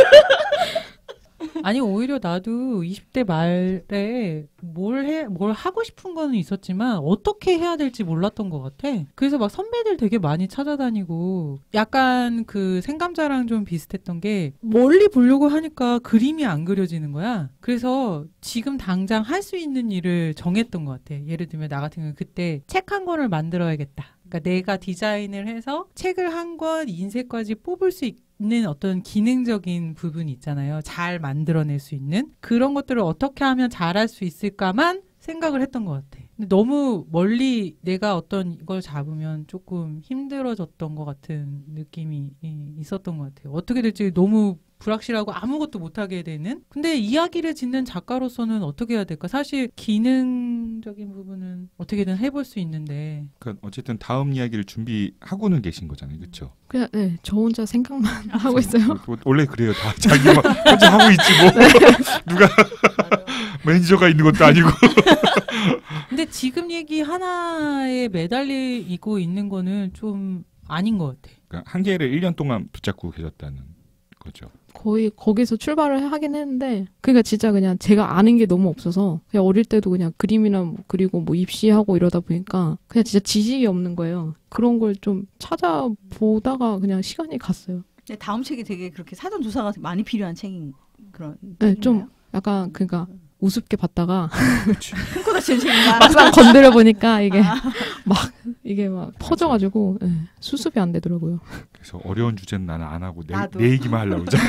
아니 오히려 나도 이십 대 말에 뭘 해, 뭘 하고 싶은 거는 있었지만 어떻게 해야 될지 몰랐던 것 같아. 그래서 막 선배들 되게 많이 찾아다니고 약간 그 생감자랑 좀 비슷했던 게 멀리 보려고 하니까 그림이 안 그려지는 거야. 그래서 지금 당장 할 수 있는 일을 정했던 것 같아. 예를 들면 나 같은 경우는 그때 책 한 권을 만들어야겠다. 그러니까 내가 디자인을 해서 책을 한 권 인쇄까지 뽑을 수 있는 어떤 기능적인 부분이 있잖아요. 잘 만들어낼 수 있는 그런 것들을 어떻게 하면 잘할 수 있을까만 생각을 했던 것 같아. 근데 너무 멀리 내가 어떤 이걸 잡으면 조금 힘들어졌던 것 같은 느낌이 있었던 것 같아요. 어떻게 될지 너무 불확실하고 아무것도 못하게 되는. 근데 이야기를 짓는 작가로서는 어떻게 해야 될까? 사실 기능적인 부분은 어떻게든 해볼 수 있는데. 그러니까 어쨌든 다음 이야기를 준비하고는 계신 거잖아요, 그렇죠? 그냥 네, 저 혼자 생각만 하고 있어요. 원래 그래요, 다 자기만 혼자 하고 있지 뭐 누가 매니저가 있는 것도 아니고. 근데 지금 얘기 하나에 매달리고 있는 거는 좀 아닌 것 같아. 그러니까 한 개를 일 년 동안 붙잡고 계셨다는 거죠. 거의 거기서 출발을 하긴 했는데 그러니까 진짜 그냥 제가 아는 게 너무 없어서 그냥 어릴 때도 그냥 그림이나 뭐 그리고 뭐 입시하고 이러다 보니까 그냥 진짜 지식이 없는 거예요. 그런 걸 좀 찾아보다가 그냥 시간이 갔어요. 근데 다음 책이 되게 그렇게 사전 조사가 많이 필요한 책인 그런. 네, 좀 약간 그러니까 우습게 봤다가 큰코 다치는 책인가? 막상 건드려 보니까 이게 아. 막 이게 막 퍼져가지고 네, 수습이 안 되더라고요. 그래서 어려운 주제는 나는 안 하고 내, 나도. 내 얘기만 하려고 그러잖아.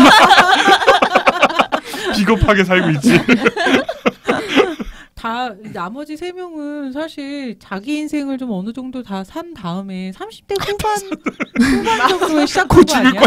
비겁하게 살고 있지. 다 나머지 세 명은 사실 자기 인생을 좀 어느 정도 다 산 다음에 삼십 대 후반 후반 정도에 시작한 거 아니야?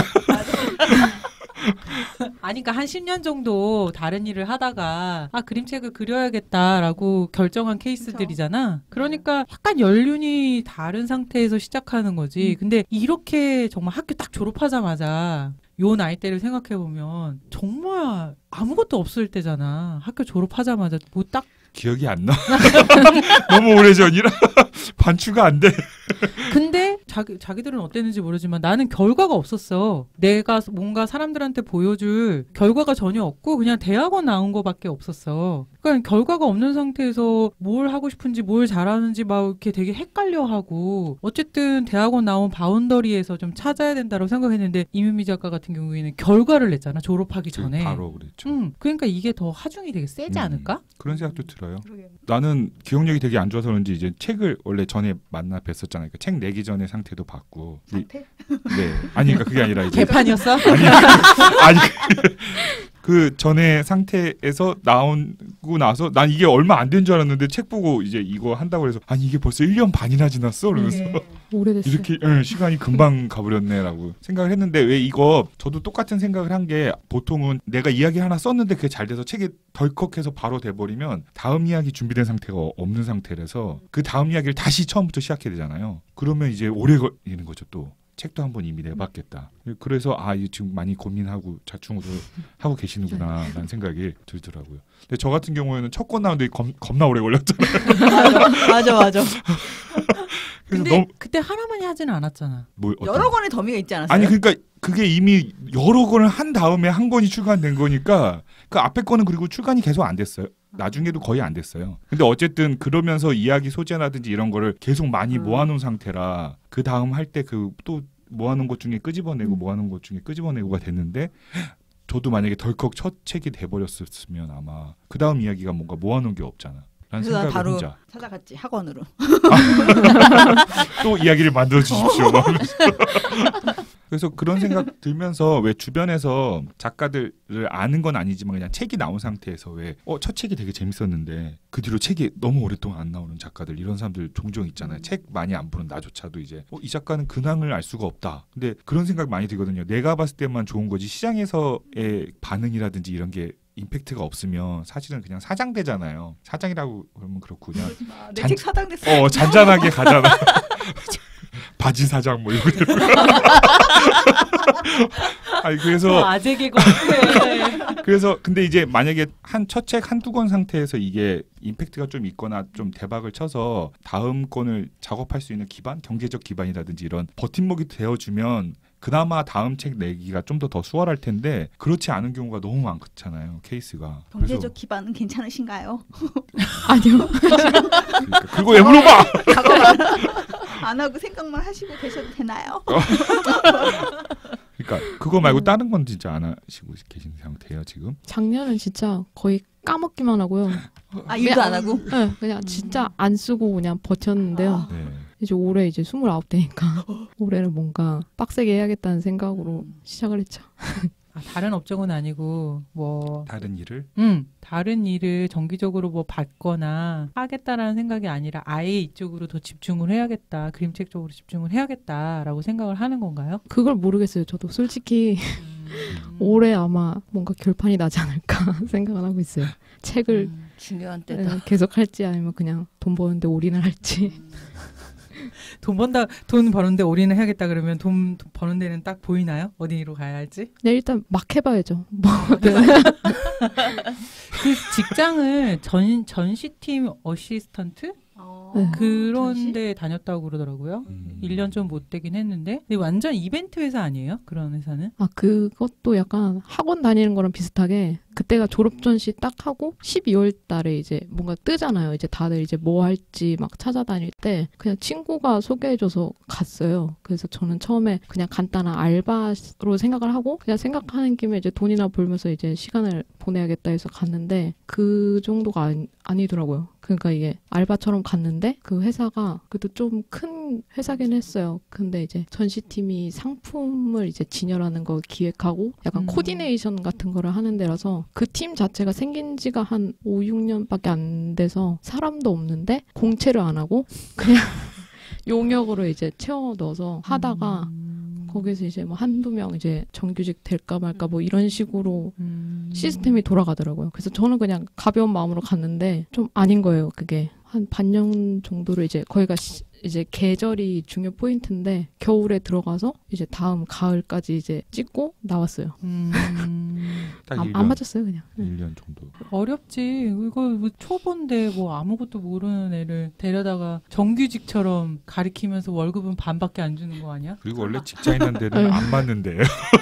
아니 그러니까 한 십 년 정도 다른 일을 하다가 아 그림책을 그려야겠다라고 결정한 케이스들이잖아. 그러니까 약간 연륜이 다른 상태에서 시작하는 거지. 근데 이렇게 정말 학교 딱 졸업하자마자 요 나이대를 생각해보면 정말 아무것도 없을 때잖아. 학교 졸업하자마자 뭐 딱 기억이 안 나. 너무 오래전이라 반추가 안 돼. 근데 자기, 자기들은 어땠는지 모르지만 나는 결과가 없었어. 내가 뭔가 사람들한테 보여줄 결과가 전혀 없고 그냥 대학원 나온 거밖에 없었어. 그러니까 결과가 없는 상태에서 뭘 하고 싶은지 뭘 잘하는지 막 이렇게 되게 헷갈려하고 어쨌든 대학원 나온 바운더리에서 좀 찾아야 된다고 생각했는데 이민미 작가 같은 경우에는 결과를 냈잖아. 졸업하기 전에. 바로 그랬죠. 음, 그러니까 이게 더 하중이 되게 세지 음, 않을까? 그런 생각도 들어요. 그러게요. 나는 기억력이 되게 안 좋아서 그런지 이제 책을 원래 전에 만나 뵀었잖아요. 그러니까 책 내기 전에 상태도 봤고. 상태? 네. 아니 그러니까 그게 아니라 이제 개판이었어? 아니, 아니 그, 그 전에 상태에서 나오고 나서 난 이게 얼마 안 된 줄 알았는데 책 보고 이제 이거 한다고 해서 아니 이게 벌써 일 년 반이나 지났어 그러면서 예. 오래됐어요. 이렇게 응, 시간이 금방 가버렸네라고 생각을 했는데 왜 이거 저도 똑같은 생각을 한 게 보통은 내가 이야기 하나 썼는데 그게 잘 돼서 책이 덜컥해서 바로 돼버리면 다음 이야기 준비된 상태가 없는 상태라서 그 다음 이야기를 다시 처음부터 시작해야 되잖아요. 그러면 이제 오래 걸리는 거죠 또. 책도 한번 이미 내봤겠다. 그래서 아, 이 지금 많이 고민하고 자충우도 하고 계시는구나 라는 생각이 들더라고요. 근데 저 같은 경우에는 첫 권 나오는데 겁, 겁나 오래 걸렸잖아요. 맞아 맞아. 그래서 근데 너무 그때 하나만이 하지는 않았잖아. 뭐 어떤- 여러 권의 더미가 있지 않았어요? 아니 그러니까 그게 이미 여러 권을 한 다음에 한 권이 출간된 거니까 그 앞에 거는 그리고 출간이 계속 안 됐어요. 나중에도 거의 안 됐어요. 근데 어쨌든 그러면서 이야기 소재라든지 이런 거를 계속 많이 음. 모아놓은 상태라 그 다음 할 때 그 또 모아놓은 것 중에 끄집어내고 음. 모아놓은 것 중에 끄집어내고가 됐는데 저도 만약에 덜컥 첫 책이 돼버렸으면 아마 그 다음 이야기가 뭔가 모아놓은 게 없잖아. 라는 그래서 난 생각을 바로 혼자 찾아갔지 학원으로. 또 이야기를 만들어 주십시오. 막 하면서. 그래서 그런 생각 들면서 왜 주변에서 작가들을 아는 건 아니지만 그냥 책이 나온 상태에서 왜 어, 첫 책이 되게 재밌었는데 그 뒤로 책이 너무 오랫동안 안 나오는 작가들 이런 사람들 종종 있잖아요. 음. 책 많이 안 보는 나조차도 이제 어, 이 작가는 근황을 알 수가 없다. 근데 그런 생각 많이 들거든요. 내가 봤을 때만 좋은 거지 시장에서의 반응이라든지 이런 게 임팩트가 없으면 사실은 그냥 사장되잖아요. 사장이라고 그러면 그렇고 그냥 내 잔- 책 사당됐어. 어 잔잔하게 가잖아. 바지 사장 뭐 이거 되고. 아니 그래서 아재 개그 어떡해. 그래서 근데 이제 만약에 한 첫 책 한두 권 상태에서 이게 임팩트가 좀 있거나 좀 대박을 쳐서 다음 권을 작업할 수 있는 기반, 경제적 기반이라든지 이런 버팀목이 되어주면 그나마 다음 책 내기가 좀 더 더 수월할 텐데 그렇지 않은 경우가 너무 많잖아요. 케이스가. 경제적 기반은 괜찮으신가요? 아니요. 그러니까 그거 왜 물어봐? 안 하고 생각만 하시고 계셔도 되나요? 그러니까 그거 말고 다른 건 진짜 안 하시고 계신 상태예요 지금? 작년은 진짜 거의 까먹기만 하고요. 아 일도 안 하고? 네, 그냥 진짜 안 쓰고 그냥 버텼는데요. 네. 이제 올해 이제 스물아홉 대니까 올해는 뭔가 빡세게 해야겠다는 생각으로 시작을 했죠. 아, 다른 업종은 아니고 뭐 다른 일을 음, 다른 일을 정기적으로 뭐 받거나 하겠다라는 생각이 아니라 아예 이쪽으로 더 집중을 해야겠다. 그림책 쪽으로 집중을 해야겠다라고 생각을 하는 건가요? 그걸 모르겠어요. 저도 솔직히 음. 올해 아마 뭔가 결판이 나지 않을까 생각을 하고 있어요. 책을 음. 중요한 네, 때다. 계속 할지 아니면 그냥 돈 버는데 올인을 할지. 돈 번다 돈 버는데 올인을 해야겠다 그러면 돈 버는 데는 딱 보이나요? 어디로 가야 할지? 네, 일단 막 해봐야죠. 뭐든. 그 직장을 전 전시팀 어시스턴트? 어. 네. 그런데 다녔다고 그러더라고요. 음. 일 년 좀 못 되긴 했는데. 근데 완전 이벤트 회사 아니에요? 그런 회사는? 아, 그것도 약간 학원 다니는 거랑 비슷하게 그때가 졸업 전시 딱 하고 십이월 달에 이제 뭔가 뜨잖아요. 이제 다들 이제 뭐 할지 막 찾아다닐 때 그냥 친구가 소개해줘서 갔어요. 그래서 저는 처음에 그냥 간단한 알바로 생각을 하고 그냥 생각하는 김에 이제 돈이나 벌면서 이제 시간을 보내야겠다 해서 갔는데 그 정도가 아니, 아니더라고요. 그러니까 이게 알바처럼 갔는데 그 회사가 그래도 좀 큰 회사긴 했어요. 근데 이제 전시팀이 상품을 이제 진열하는 거 기획하고 약간 음. 코디네이션 같은 거를 하는 데라서 그 팀 자체가 생긴 지가 한 오, 육 년밖에 안 돼서 사람도 없는데 공채를 안 하고 그냥 용역으로 이제 채워 넣어서 하다가 음. 거기서 이제 뭐 한두 명 이제 정규직 될까 말까 뭐 이런 식으로 음. 시스템이 돌아가더라고요. 그래서 저는 그냥 가벼운 마음으로 갔는데 좀 아닌 거예요. 그게 한 반년 정도를 이제 거기가 시, 이제 계절이 중요 포인트인데 겨울에 들어가서 이제 다음 가을까지 이제 찍고 나왔어요. 음. 딱 안, 일 년, 안 맞았어요 그냥. 일 년 정도. 어렵지. 이거 뭐 초보인데 뭐 아무것도 모르는 애를 데려다가 정규직처럼 가리키면서 월급은 반밖에 안 주는 거 아니야? 그리고 원래 직장인한테는 네. 안 맞는데.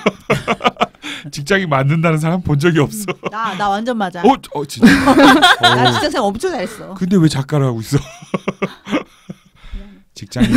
직장이 맞는다는 사람 본 적이 없어. 나, 나 완전 맞아. 어, 어 진짜. 나 어, 직장생활 엄청 잘했어. 근데 왜 작가를 하고 있어? 직장인.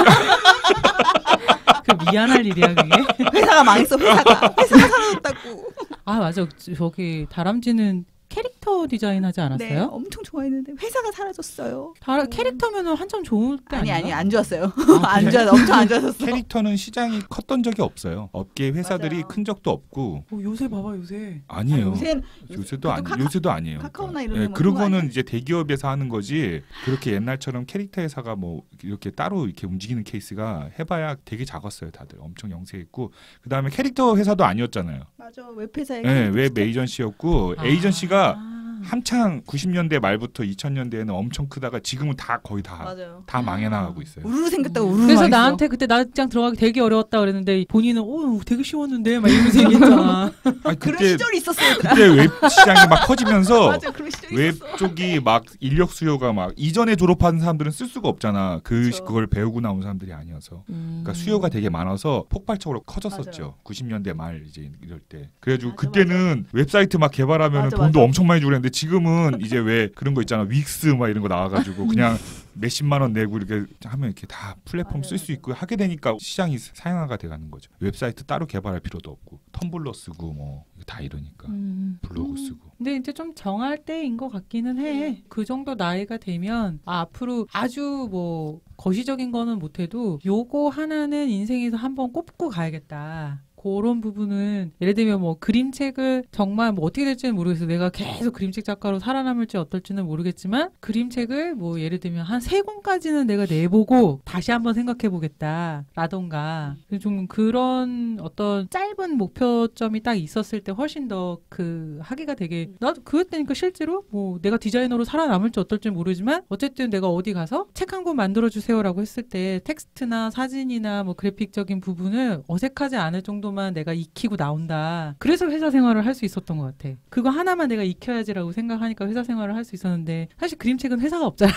그 미안할 일이야 그게. 회사가 망했어, 회사가. 회사가 사라졌다고. 아 맞아. 저기 다람쥐는 캐릭터 디자인 하지 네, 않았어요? 엄청 좋아했는데 회사가 사라졌어요. 다, 캐릭터면은 한참 좋을 때 아니, 아닌가? 아니, 안 좋았어요. 아, 안 그래? 좋아, 엄청 안 좋았었어. 캐릭터는 시장이 컸던 적이 없어요. 업계 회사들이 맞아요. 큰 적도 없고. 어, 요새 봐봐 요새. 아니에요. 요새 요새도 아니, 카카- 요새도 아니에요. 카카오나 그러니까. 이런 예, 데만 그런 그런 거 거는 아니야? 이제 대기업에서 하는 거지. 그렇게 옛날처럼 캐릭터 회사가 뭐 이렇게 따로 이렇게 움직이는 케이스가 해봐야 되게 작았어요. 다들 엄청 영세했고. 그 다음에 캐릭터 회사도 아니었잖아요. 맞아, 웹회사에. 예, 웹 에이전시였고 아. 에이전시가 한창 구십 년대 말부터 이천 년대에는 엄청 크다가 지금은 다 거의 다 다 맞아요. 망해 나가고 있어요. 우르르 생겼다고 우르르 그래서 망했어. 나한테 그때 나 직장 들어가기 되게 어려웠다 그랬는데 본인은 오 되게 쉬웠는데 막 이러면서 얘기했잖아. 아니, 그런 그때 시절이 있었어요. 얘들아. 그때 웹 시장이 막 커지면서 맞아, 그런 시절이 웹 있었어. 쪽이 막 인력 수요가 막 이전에 졸업한 사람들은 쓸 수가 없잖아. 그 그쵸. 그걸 배우고 나온 사람들이 아니어서. 음. 그러니까 수요가 되게 많아서 폭발적으로 커졌었죠. 맞아요. 구십 년대 말 이제 이럴 때. 그래가지고 맞아, 그때는 웹사이트 막 개발하면 맞아, 돈도 맞아. 엄청 많이 주고 그랬는데 지금은 이제 왜 그런 거 있잖아. 윅스 막 이런 거 나와가지고 그냥 몇십만 원 내고 이렇게 하면 이렇게 다 플랫폼 맞아요, 쓸 수 맞아요. 있고 하게 되니까 시장이 사양화가 돼가는 거죠. 웹사이트 따로 개발할 필요도 없고 텀블러 쓰고 뭐 다 이러니까 음. 블로그 음. 쓰고. 근데 이제 좀 정할 때인 것 같기는 해. 그 정도 나이가 되면 아, 앞으로 아주 뭐 거시적인 거는 못해도 요거 하나는 인생에서 한번 꼽고 가야겠다. 그런 부분은 예를 들면 뭐 그림책을 정말 뭐 어떻게 될지는 모르겠어요. 내가 계속 그림책 작가로 살아남을지 어떨지는 모르겠지만 그림책을 뭐 예를 들면 한 세 권까지는 내가 내보고 다시 한번 생각해 보겠다 라던가 좀 그런 어떤 짧은 목표점이 딱 있었을 때 훨씬 더 그 하기가 되게 나도 그랬다니까 실제로 뭐 내가 디자이너로 살아남을지 어떨지 모르지만 어쨌든 내가 어디 가서 책 한 권 만들어 주세요라고 했을 때 텍스트나 사진이나 뭐 그래픽적인 부분을 어색하지 않을 정도 만 내가 익히고 나온다. 그래서 회사 생활을 할 수 있었던 것 같아. 그거 하나만 내가 익혀야지라고 생각하니까 회사 생활을 할 수 있었는데 사실 그림책은 회사가 없잖아.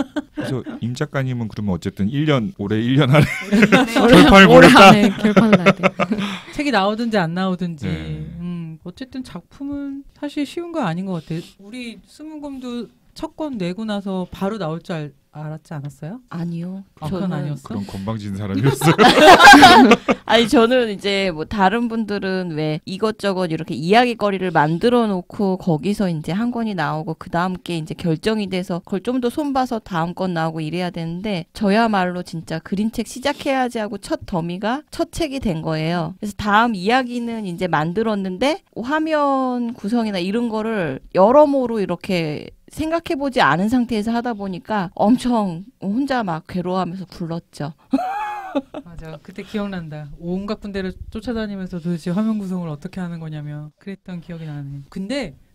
그래서 임 작가님은 그러면 어쨌든 일 년 올해 일 년 안에 네. 올해, 결판을 올해 보냈다. 안에 결판을 나야 돼. 책이 나오든지 안 나오든지. 네. 음, 어쨌든 작품은 사실 쉬운 거 아닌 것 같아. 우리 스무곰도 첫 권 내고 나서 바로 나올 줄 알, 알았지 않았어요? 아니요. 아, 그건 아니었어? 그런 건방진 사람이었어요. 아니 저는 이제 뭐 다른 분들은 왜 이것저것 이렇게 이야기거리를 만들어 놓고 거기서 이제 한 권이 나오고 그 다음 게 이제 결정이 돼서 그걸 좀 더 손봐서 다음 권 나오고 이래야 되는데 저야말로 진짜 그림책 시작해야지 하고 첫 더미가 첫 책이 된 거예요. 그래서 다음 이야기는 이제 만들었는데 화면 구성이나 이런 거를 여러모로 이렇게 생각해보지 않은 상태에서 하다 보니까 엄청 혼자 막 괴로워하면서 굴렀죠. 맞아. 그때 기억난다. 온갖 군데를 쫓아다니면서 도대체 화면 구성을 어떻게 하는 거냐며 그랬던 기억이 나네. 근데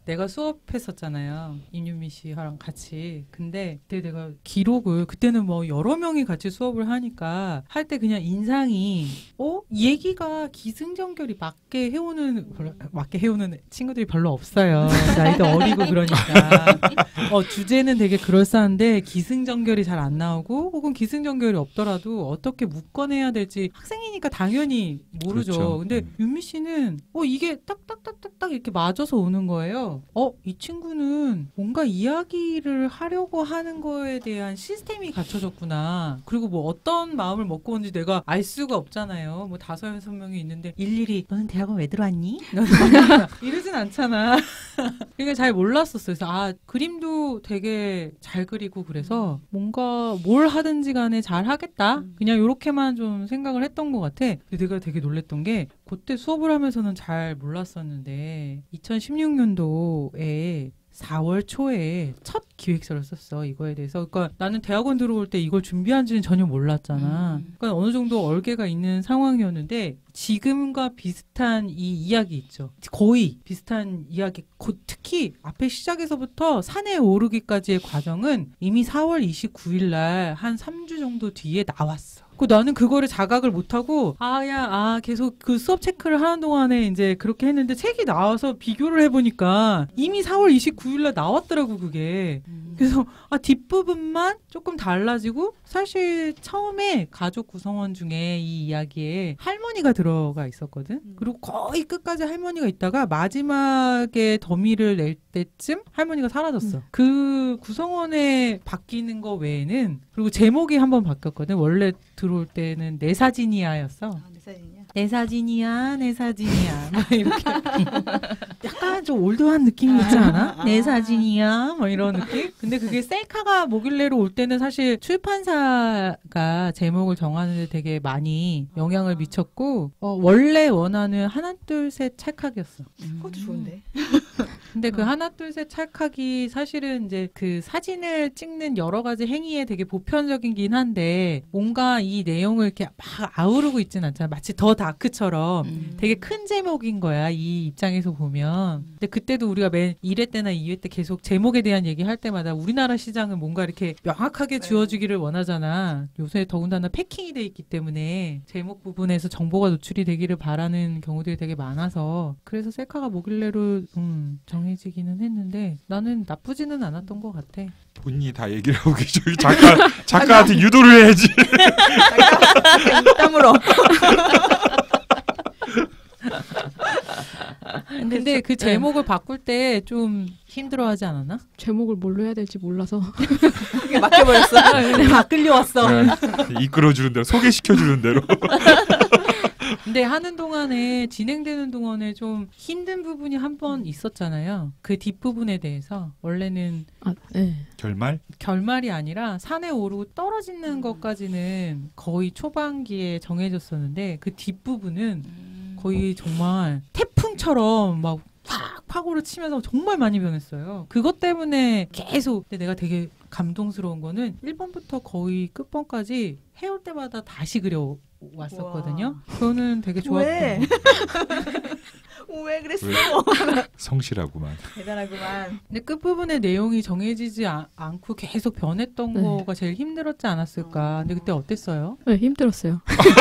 내가 수업했었잖아요. 임윤미 씨랑 같이. 근데 그때 내가 기록을 그때는 뭐 여러 명이 같이 수업을 하니까 할 때 그냥 인상이 어? 얘기가 기승전결이 맞게 해오는 별로, 맞게 해오는 친구들이 별로 없어요. 나이도 어리고 그러니까 어, 주제는 되게 그럴싸한데 기승전결이 잘 안 나오고 혹은 기승전결이 없더라도 어떻게 묶어내야 될지 학생이니까 당연히 모르죠. 그렇죠. 근데 음. 윤미 씨는 어 이게 딱딱딱딱딱 이렇게 맞아서 오는 거예요. 어, 이 친구는 뭔가 이야기를 하려고 하는 거에 대한 시스템이 갖춰졌구나. 그리고 뭐 어떤 마음을 먹고 온지 내가 알 수가 없잖아요. 뭐 다섯 여섯 명이 있는데 일일이 너는 대학원 왜 들어왔니? 이러진 않잖아. 그러니까 잘 몰랐었어요. 그래서 아, 그림도 되게 잘 그리고 그래서 뭔가 뭘 하든지 간에 잘 하겠다. 그냥 이렇게만 좀 생각을 했던 것 같아. 근데 내가 되게 놀랬던 게 그때 수업을 하면서는 잘 몰랐었는데 이천십육 년도에 사월 초에 첫 기획서를 썼어. 이거에 대해서. 그러니까 나는 대학원 들어올 때 이걸 준비한지는 전혀 몰랐잖아. 음. 그러니까 어느 정도 얼개가 있는 상황이었는데 지금과 비슷한 이 이야기 있죠. 거의 비슷한 이야기. 곧 특히 앞에 시작에서부터 산에 오르기까지의 과정은 이미 사월 이십구일 날 한 삼 주 정도 뒤에 나왔어. 그 나는 그거를 자각을 못하고 아야 아 계속 그 수업 체크를 하는 동안에 이제 그렇게 했는데 책이 나와서 비교를 해보니까 이미 사월 이십구일 날 나왔더라고 그게. 그래서 아 뒷부분만 조금 달라지고 사실 처음에 가족 구성원 중에 이 이야기에 할머니가 들어가 있었거든. 그리고 거의 끝까지 할머니가 있다가 마지막에 더미를 낼 때쯤 할머니가 사라졌어. 음. 그 구성원에 바뀌는 거 외에는 그리고 제목이 한번 바뀌었거든. 원래 들어올 때는 내 사진이야였어. 아, 내 사진이야. 내 사진이야, 내 사진이야. 막 이렇게. 약간 좀 올드한 느낌 있지 않아? 아. 내 사진이야. 뭐 이런 느낌? 근데 그게 셀카가 모길래로 올 때는 사실 출판사가 제목을 정하는데 되게 많이 영향을 미쳤고, 어, 원래 원하는 하나, 둘, 셋 찰칵이었어. 그것도 좋은데. 근데 그 하나, 둘, 셋 찰칵이 사실은 이제 그 사진을 찍는 여러 가지 행위에 되게 보편적이긴 한데, 뭔가 이 내용을 이렇게 막 아우르고 있진 않잖아. 마치 더 다크처럼. 음. 되게 큰 제목인 거야, 이 입장에서 보면. 근데 그때도 우리가 맨 일 회 때나 이 회 때 계속 제목에 대한 얘기 할 때마다 우리나라 시장은 뭔가 이렇게 명확하게 지워주기를 원하잖아. 요새 더군다나 패킹이 돼 있기 때문에 제목 부분에서 정보가 노출이 되기를 바라는 경우들이 되게 많아서 그래서 셀카가 뭐길래로 음, 정해지기는 했는데 나는 나쁘지는 않았던 것 같아. 본인이 다 얘기를 하고 계셔. 작가, 작가한테 유도를 해야지. 땀으로. 근데 그 제목을 바꿀 때 좀 힘들어하지 않았나? 제목을 뭘로 해야 될지 몰라서 그게 맡겨버렸어. 다 끌려왔어. 네. 이끌어주는 대로, 소개시켜주는 대로. 근데 하는 동안에 진행되는 동안에 좀 힘든 부분이 한 번 있었잖아요. 그 뒷부분에 대해서 원래는 아, 네. 결말? 결말이 아니라 산에 오르고 떨어지는 것까지는 거의 초반기에 정해졌었는데 그 뒷부분은 거의 정말 태풍처럼 막 확 파고를 치면서 정말 많이 변했어요. 그것 때문에 계속 근데 내가 되게 감동스러운 거는 일 번부터 거의 끝번까지 해올 때마다 다시 그려 왔었거든요. 그거는 되게 좋았고. 왜? 왜 그랬어? 왜? 성실하구만. 대단하구만. 근데 끝부분의 내용이 정해지지 아- 않고 계속 변했던 네. 거가 제일 힘들었지 않았을까. 근데 그때 어땠어요? 네, 힘들었어요.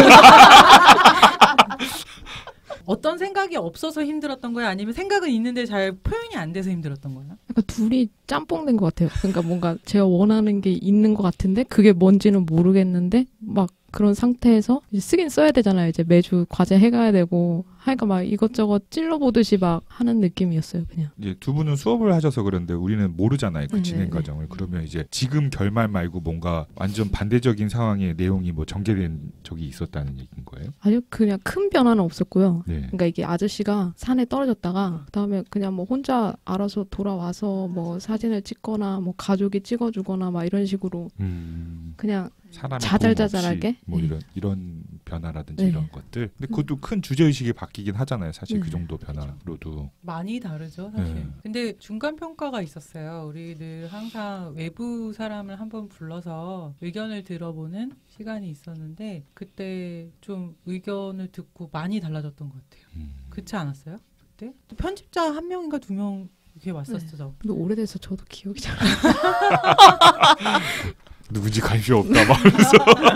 어떤 생각이 없어서 힘들었던 거야? 아니면 생각은 있는데 잘 표현이 안 돼서 힘들었던 거야? 약간 둘이 짬뽕 된 것 같아요. 그러니까 뭔가 제가 원하는 게 있는 것 같은데 그게 뭔지는 모르겠는데 막 그런 상태에서 이제 쓰긴 써야 되잖아요. 이제 매주 과제 해가야 되고 하니까 막 이것저것 찔러보듯이 막 하는 느낌이었어요. 그냥. 이제 두 분은 수업을 하셔서 그런데 우리는 모르잖아요. 그 네, 진행 네. 과정을. 그러면 이제 지금 결말 말고 뭔가 완전 반대적인 상황의 내용이 뭐 전개된 적이 있었다는 얘기인 거예요? 아니요, 그냥 큰 변화는 없었고요. 네. 그러니까 이게 아저씨가 산에 떨어졌다가 그다음에 그냥 뭐 혼자 알아서 돌아와서 뭐 사진을 찍거나 뭐 가족이 찍어주거나 막 이런 식으로 음, 그냥 사람의 자잘자잘하게? 도움 없이 뭐 네. 이런 이런 변화라든지 네. 이런 것들. 근데 그것도 큰 주제 의식이 바뀌긴 하잖아요. 사실 네. 그 정도 변화로도. 많이 다르죠, 사실. 네. 근데 중간 평가가 있었어요. 우리들 항상 외부 사람을 한번 불러서 의견을 들어보는 시간이 있었는데 그때 좀 의견을 듣고 많이 달라졌던 것 같아요. 음. 그렇지 않았어요? 그때? 또 편집자 한 명인가 두 명 그게 왔었죠. 근데 오래돼서 저도 기억이 잘 누군지 관심 없다 말면서.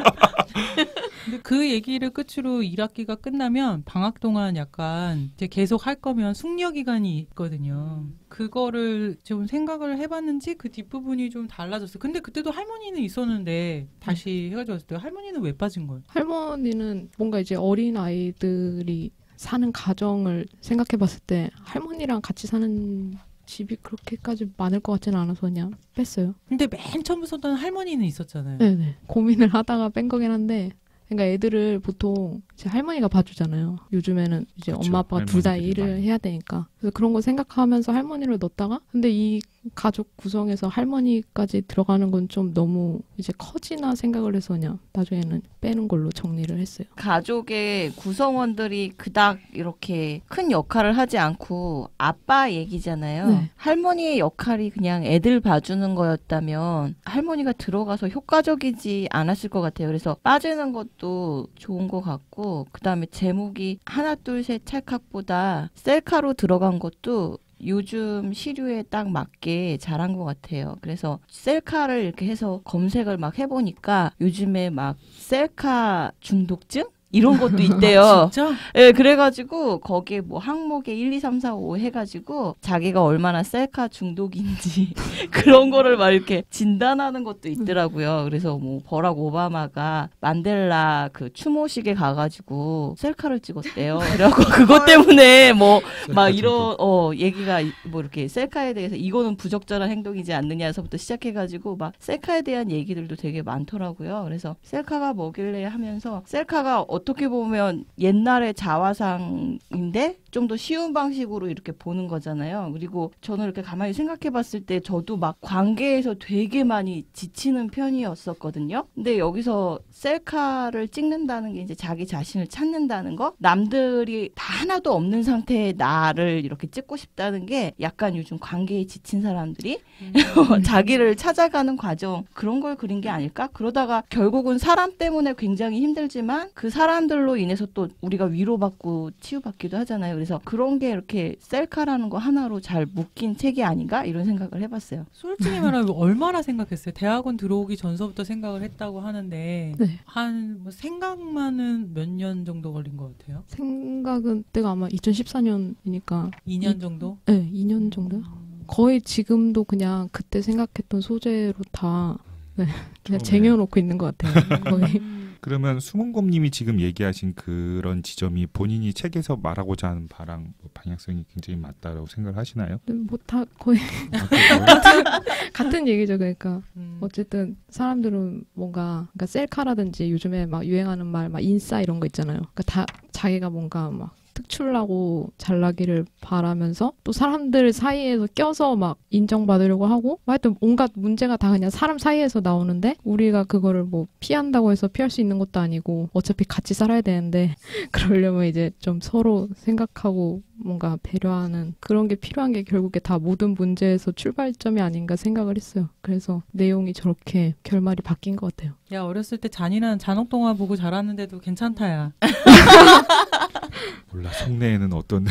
근데 그 얘기를 끝으로 일 학기가 끝나면 방학 동안 약간 이제 계속 할 거면 숙려 기간이 있거든요. 그거를 좀 생각을 해봤는지 그 뒷부분이 좀 달라졌어요. 근데 그때도 할머니는 있었는데 다시 해가지고 왔을 때 할머니는 왜 빠진 거예요? 할머니는 뭔가 이제 어린 아이들이 사는 가정을 생각해봤을 때 할머니랑 같이 사는 집이 그렇게까지 많을 것 같지는 않아서 그냥 뺐어요. 근데 맨 처음부터는 할머니는 있었잖아요. 네네. 고민을 하다가 뺀 거긴 한데, 그러니까 애들을 보통 제 할머니가 봐주잖아요. 요즘에는 이제 그쵸, 엄마 아빠가 둘 다 할머니들이 일을 많이. 해야 되니까. 그래서 그런 거 생각하면서 할머니를 넣었다가, 근데 이 가족 구성에서 할머니까지 들어가는 건 좀 너무 이제 커지나 생각을 해서 그냥 나중에는 빼는 걸로 정리를 했어요. 가족의 구성원들이 그닥 이렇게 큰 역할을 하지 않고 아빠 얘기잖아요. 네. 할머니의 역할이 그냥 애들 봐주는 거였다면 할머니가 들어가서 효과적이지 않았을 것 같아요. 그래서 빠지는 것도 좋은 것 같고, 그 다음에 제목이 하나 둘 셋 찰칵보다 셀카로 들어간 것도 요즘 시류에 딱 맞게 잘한 것 같아요. 그래서 셀카를 이렇게 해서 검색을 막 해보니까 요즘에 막 셀카 중독증? 이런 것도 있대요. 아, 진짜? 예, 그래가지고 거기에 뭐 항목에 일, 이, 삼, 사, 오 해가지고 자기가 얼마나 셀카 중독인지 그런 거를 막 이렇게 진단하는 것도 있더라고요. 그래서 뭐 버락 오바마가 만델라 그 추모식에 가가지고 셀카를 찍었대요. 그래갖고 그것 때문에 뭐 막 이런 어 얘기가 뭐 이렇게 셀카에 대해서 이거는 부적절한 행동이지 않느냐서부터 시작해가지고 막 셀카에 대한 얘기들도 되게 많더라고요. 그래서 셀카가 뭐길래 하면서 셀카가 어떻게 보면 옛날의 자화상인데 좀 더 쉬운 방식으로 이렇게 보는 거잖아요. 그리고 저는 이렇게 가만히 생각해 봤을 때 저도 막 관계에서 되게 많이 지치는 편이었었거든요. 근데 여기서 셀카를 찍는다는 게 이제 자기 자신을 찾는다는 거, 남들이 다 하나도 없는 상태의 나를 이렇게 찍고 싶다는 게 약간 요즘 관계에 지친 사람들이 음. 자기를 찾아가는 과정, 그런 걸 그린 게 아닐까? 그러다가 결국은 사람 때문에 굉장히 힘들지만 그 사람들로 인해서 또 우리가 위로받고 치유받기도 하잖아요. 그래서 그런 게 이렇게 셀카라는 거 하나로 잘 묶인 책이 아닌가? 이런 생각을 해봤어요. 솔직히 말하면 얼마나 생각했어요? 대학원 들어오기 전서부터 생각을 했다고 하는데 네. 한 뭐 생각만은 몇 년 정도 걸린 것 같아요? 생각은 때가 아마 이천십사 년이니까 이 년 이- 정도? 네, 이 년 정도요? 거의 지금도 그냥 그때 생각했던 소재로 다 네, 그냥 처음에. 쟁여놓고 있는 것 같아요. 거의. 그러면 수문곰님이 지금 얘기하신 그런 지점이 본인이 책에서 말하고자 하는 바랑 뭐 방향성이 굉장히 맞다라고 생각을 하시나요? 뭐 다 거의 아, 그래요? 같은 얘기죠. 그러니까 음. 어쨌든 사람들은 뭔가 그러니까 셀카라든지 요즘에 막 유행하는 말 막 인싸 이런 거 있잖아요. 그러니까 다 자기가 뭔가 막 특출나고 잘나기를 바라면서 또 사람들 사이에서 껴서 막 인정받으려고 하고 하여튼 온갖 문제가 다 그냥 사람 사이에서 나오는데 우리가 그거를 뭐 피한다고 해서 피할 수 있는 것도 아니고 어차피 같이 살아야 되는데 그러려면 이제 좀 서로 생각하고 뭔가 배려하는 그런 게 필요한 게 결국에 다 모든 문제에서 출발점이 아닌가 생각을 했어요. 그래서 내용이 저렇게 결말이 바뀐 것 같아요. 야, 어렸을 때 잔인한 잔혹동화 보고 자랐는데도 괜찮다야. 몰라, 속내에는 어떤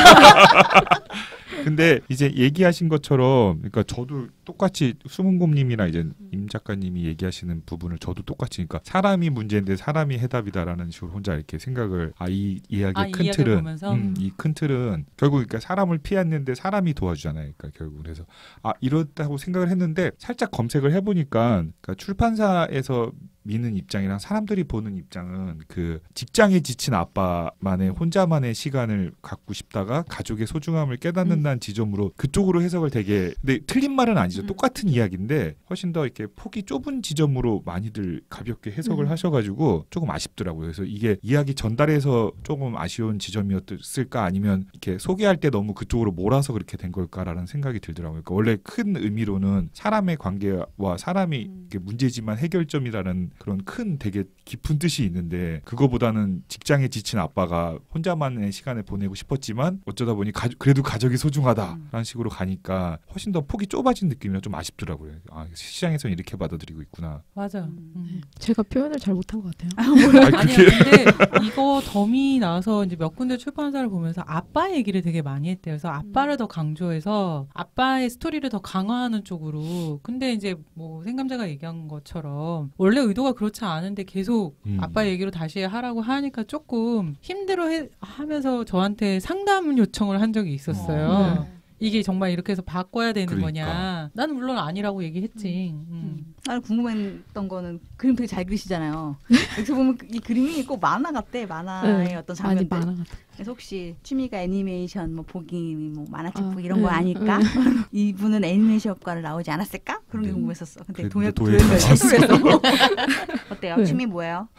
근데 이제 얘기하신 것처럼, 그러니까 저도 똑같이 수문곰님이랑 이제 임 작가님이 얘기하시는 부분을 저도 똑같이, 그러니까 사람이 문제인데 사람이 해답이다라는 식으로 혼자 이렇게 생각을, 아, 이 이야기의 아, 이 큰 이야기를 틀은, 보면서? 음, 이 큰 틀은 결국 그러니까 사람을 피했는데 사람이 도와주잖아요. 그러니까 결국 그래서 아, 이렇다고 생각을 했는데 살짝 검색을 해보니까, 그러니까 출판사에서 미는 입장이랑 사람들이 보는 입장은 그 직장에 지친 아빠만의 혼자만의 시간을 갖고 싶다가 가족의 소중함을 깨닫는다는 지점으로 그쪽으로 해석을 되게, 근데 틀린 말은 아니죠. 음. 똑같은 이야기인데 훨씬 더 이렇게 폭이 좁은 지점으로 많이들 가볍게 해석을 음. 하셔가지고 조금 아쉽더라고요. 그래서 이게 이야기 전달에서 조금 아쉬운 지점이었을까, 아니면 이렇게 소개할 때 너무 그쪽으로 몰아서 그렇게 된 걸까라는 생각이 들더라고요. 그러니까 원래 큰 의미로는 사람의 관계와 사람이 음. 이게 문제지만 해결점이라는 그런 큰 되게 깊은 뜻이 있는데 그거보다는 직장에 지친 아빠가 혼자만의 시간을 보내고 싶었지만 어쩌다 보니 가, 그래도 가족이 소중하다라는 식으로 가니까 훨씬 더 폭이 좁아진 느낌이라 좀 아쉽더라고요. 아, 시장에서는 이렇게 받아들이고 있구나. 맞아. 음. 음. 제가 표현을 잘 못한 것 같아요. 아니, 아니야, 그게 근데 이거 덤이 나와서 이제 몇 군데 출판사를 보면서 아빠 얘기를 되게 많이 했대요. 그래서 아빠를 더 강조해서 아빠의 스토리를 더 강화하는 쪽으로. 근데 이제 뭐 생감자가 얘기한 것처럼 원래 의도가 그렇지 않은데 계속 음. 아빠 얘기로 다시 하라고 하니까 조금 힘들어 해, 하면서 저한테 상담 요청을 한 적이 있었어요. 어. 네. 이게 정말 이렇게 해서 바꿔야 되는 그러니까. 거냐. 나는 물론 아니라고 얘기했지. 음. 음. 나는 궁금했던 거는 그림 되게 잘 그리시잖아요. 여기서 보면 이 그림이 꼭 만화 같대. 만화의 네, 어떤 많이 장면들. 많아. 그래서 혹시 취미가 애니메이션 뭐 보기 뭐 만화책 아, 보기 이런 거 네, 아닐까? 이분은 애니메이션과를 나오지 않았을까? 그런 게 네. 궁금했었어. 근데 그래, 동혁 근데 도현 도예가 도예에서 어때요? 네. 취미 뭐예요?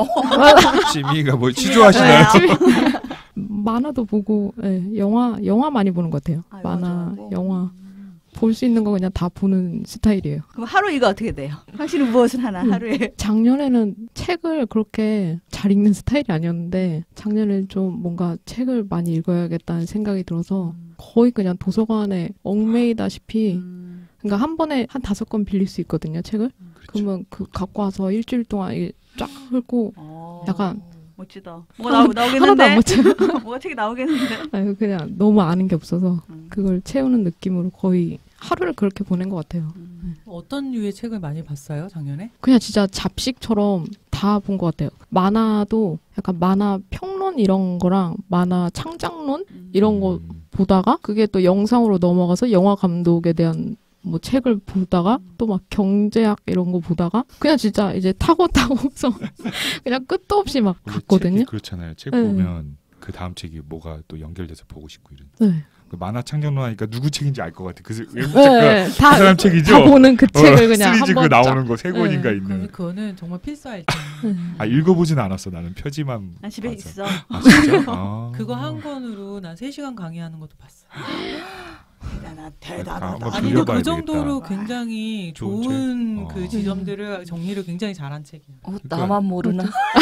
취미가 뭐 취조하시나요? 만화도 보고 예, 영화 영화 많이 보는 것 같아요. 아, 영화 만화, 좋아하고? 영화 볼 수 있는 거 그냥 다 보는 스타일이에요. 그럼 하루 이거 어떻게 돼요? 당신은 무엇을 하나 음. 하루에? 작년에는 책을 그렇게 잘 읽는 스타일이 아니었는데 작년에는 좀 뭔가 책을 많이 읽어야겠다는 생각이 들어서 거의 그냥 도서관에 얽매이다시피 음. 그러니까 한 번에 한 다섯 권 빌릴 수 있거든요, 책을. 그렇죠. 그러면 그 갖고 와서 일주일 동안 이게 쫙 훑고 어. 약간 멋지다. 뭐가 나오, 하나도 안 나오겠는데? 묻혀요. 뭐가 책이 나오겠는데? 아니, 그냥 너무 아는 게 없어서 음. 그걸 채우는 느낌으로 거의 하루를 그렇게 보낸 것 같아요. 음. 어떤 류의 책을 많이 봤어요, 작년에? 그냥 진짜 잡식처럼 다 본 것 같아요. 만화도 약간 만화 평론 이런 거랑 만화 창작론 이런 거 음. 보다가 그게 또 영상으로 넘어가서 영화 감독에 대한 뭐 책을 보다가 또 막 경제학 이런 거 보다가 그냥 진짜 이제 타고 타고서 그냥 끝도 없이 막 원래 봤거든요. 책이 그렇잖아요. 책 네. 보면 그 다음 책이 뭐가 또 연결돼서 보고 싶고 이런. 네. 그 만화 창작론 하니까 누구 책인지 알 것 같아. 그 외국 네, 작가 네, 그 다, 사람 책이죠. 다 보는 그 책을 어, 그냥 시리즈 그 한번 나오는 거 세 권인가 네. 그럼 있는. 그거는 정말 필수 아이템. 아 읽어보진 않았어. 나는 표지만. 난 집에 봐서. 있어. 아 진짜? 아. 그거 한 권으로 난 세 시간 강의하는 것도 봤어. 대단하, 아, 대단하다. 한번 아니 근데 빌려봐야 그 정도로 되겠다. 굉장히 좋은 좋은 책? 어. 그 지점들을 정리를 굉장히 잘한 책이야. 어, 그러니까- 나만 모르나?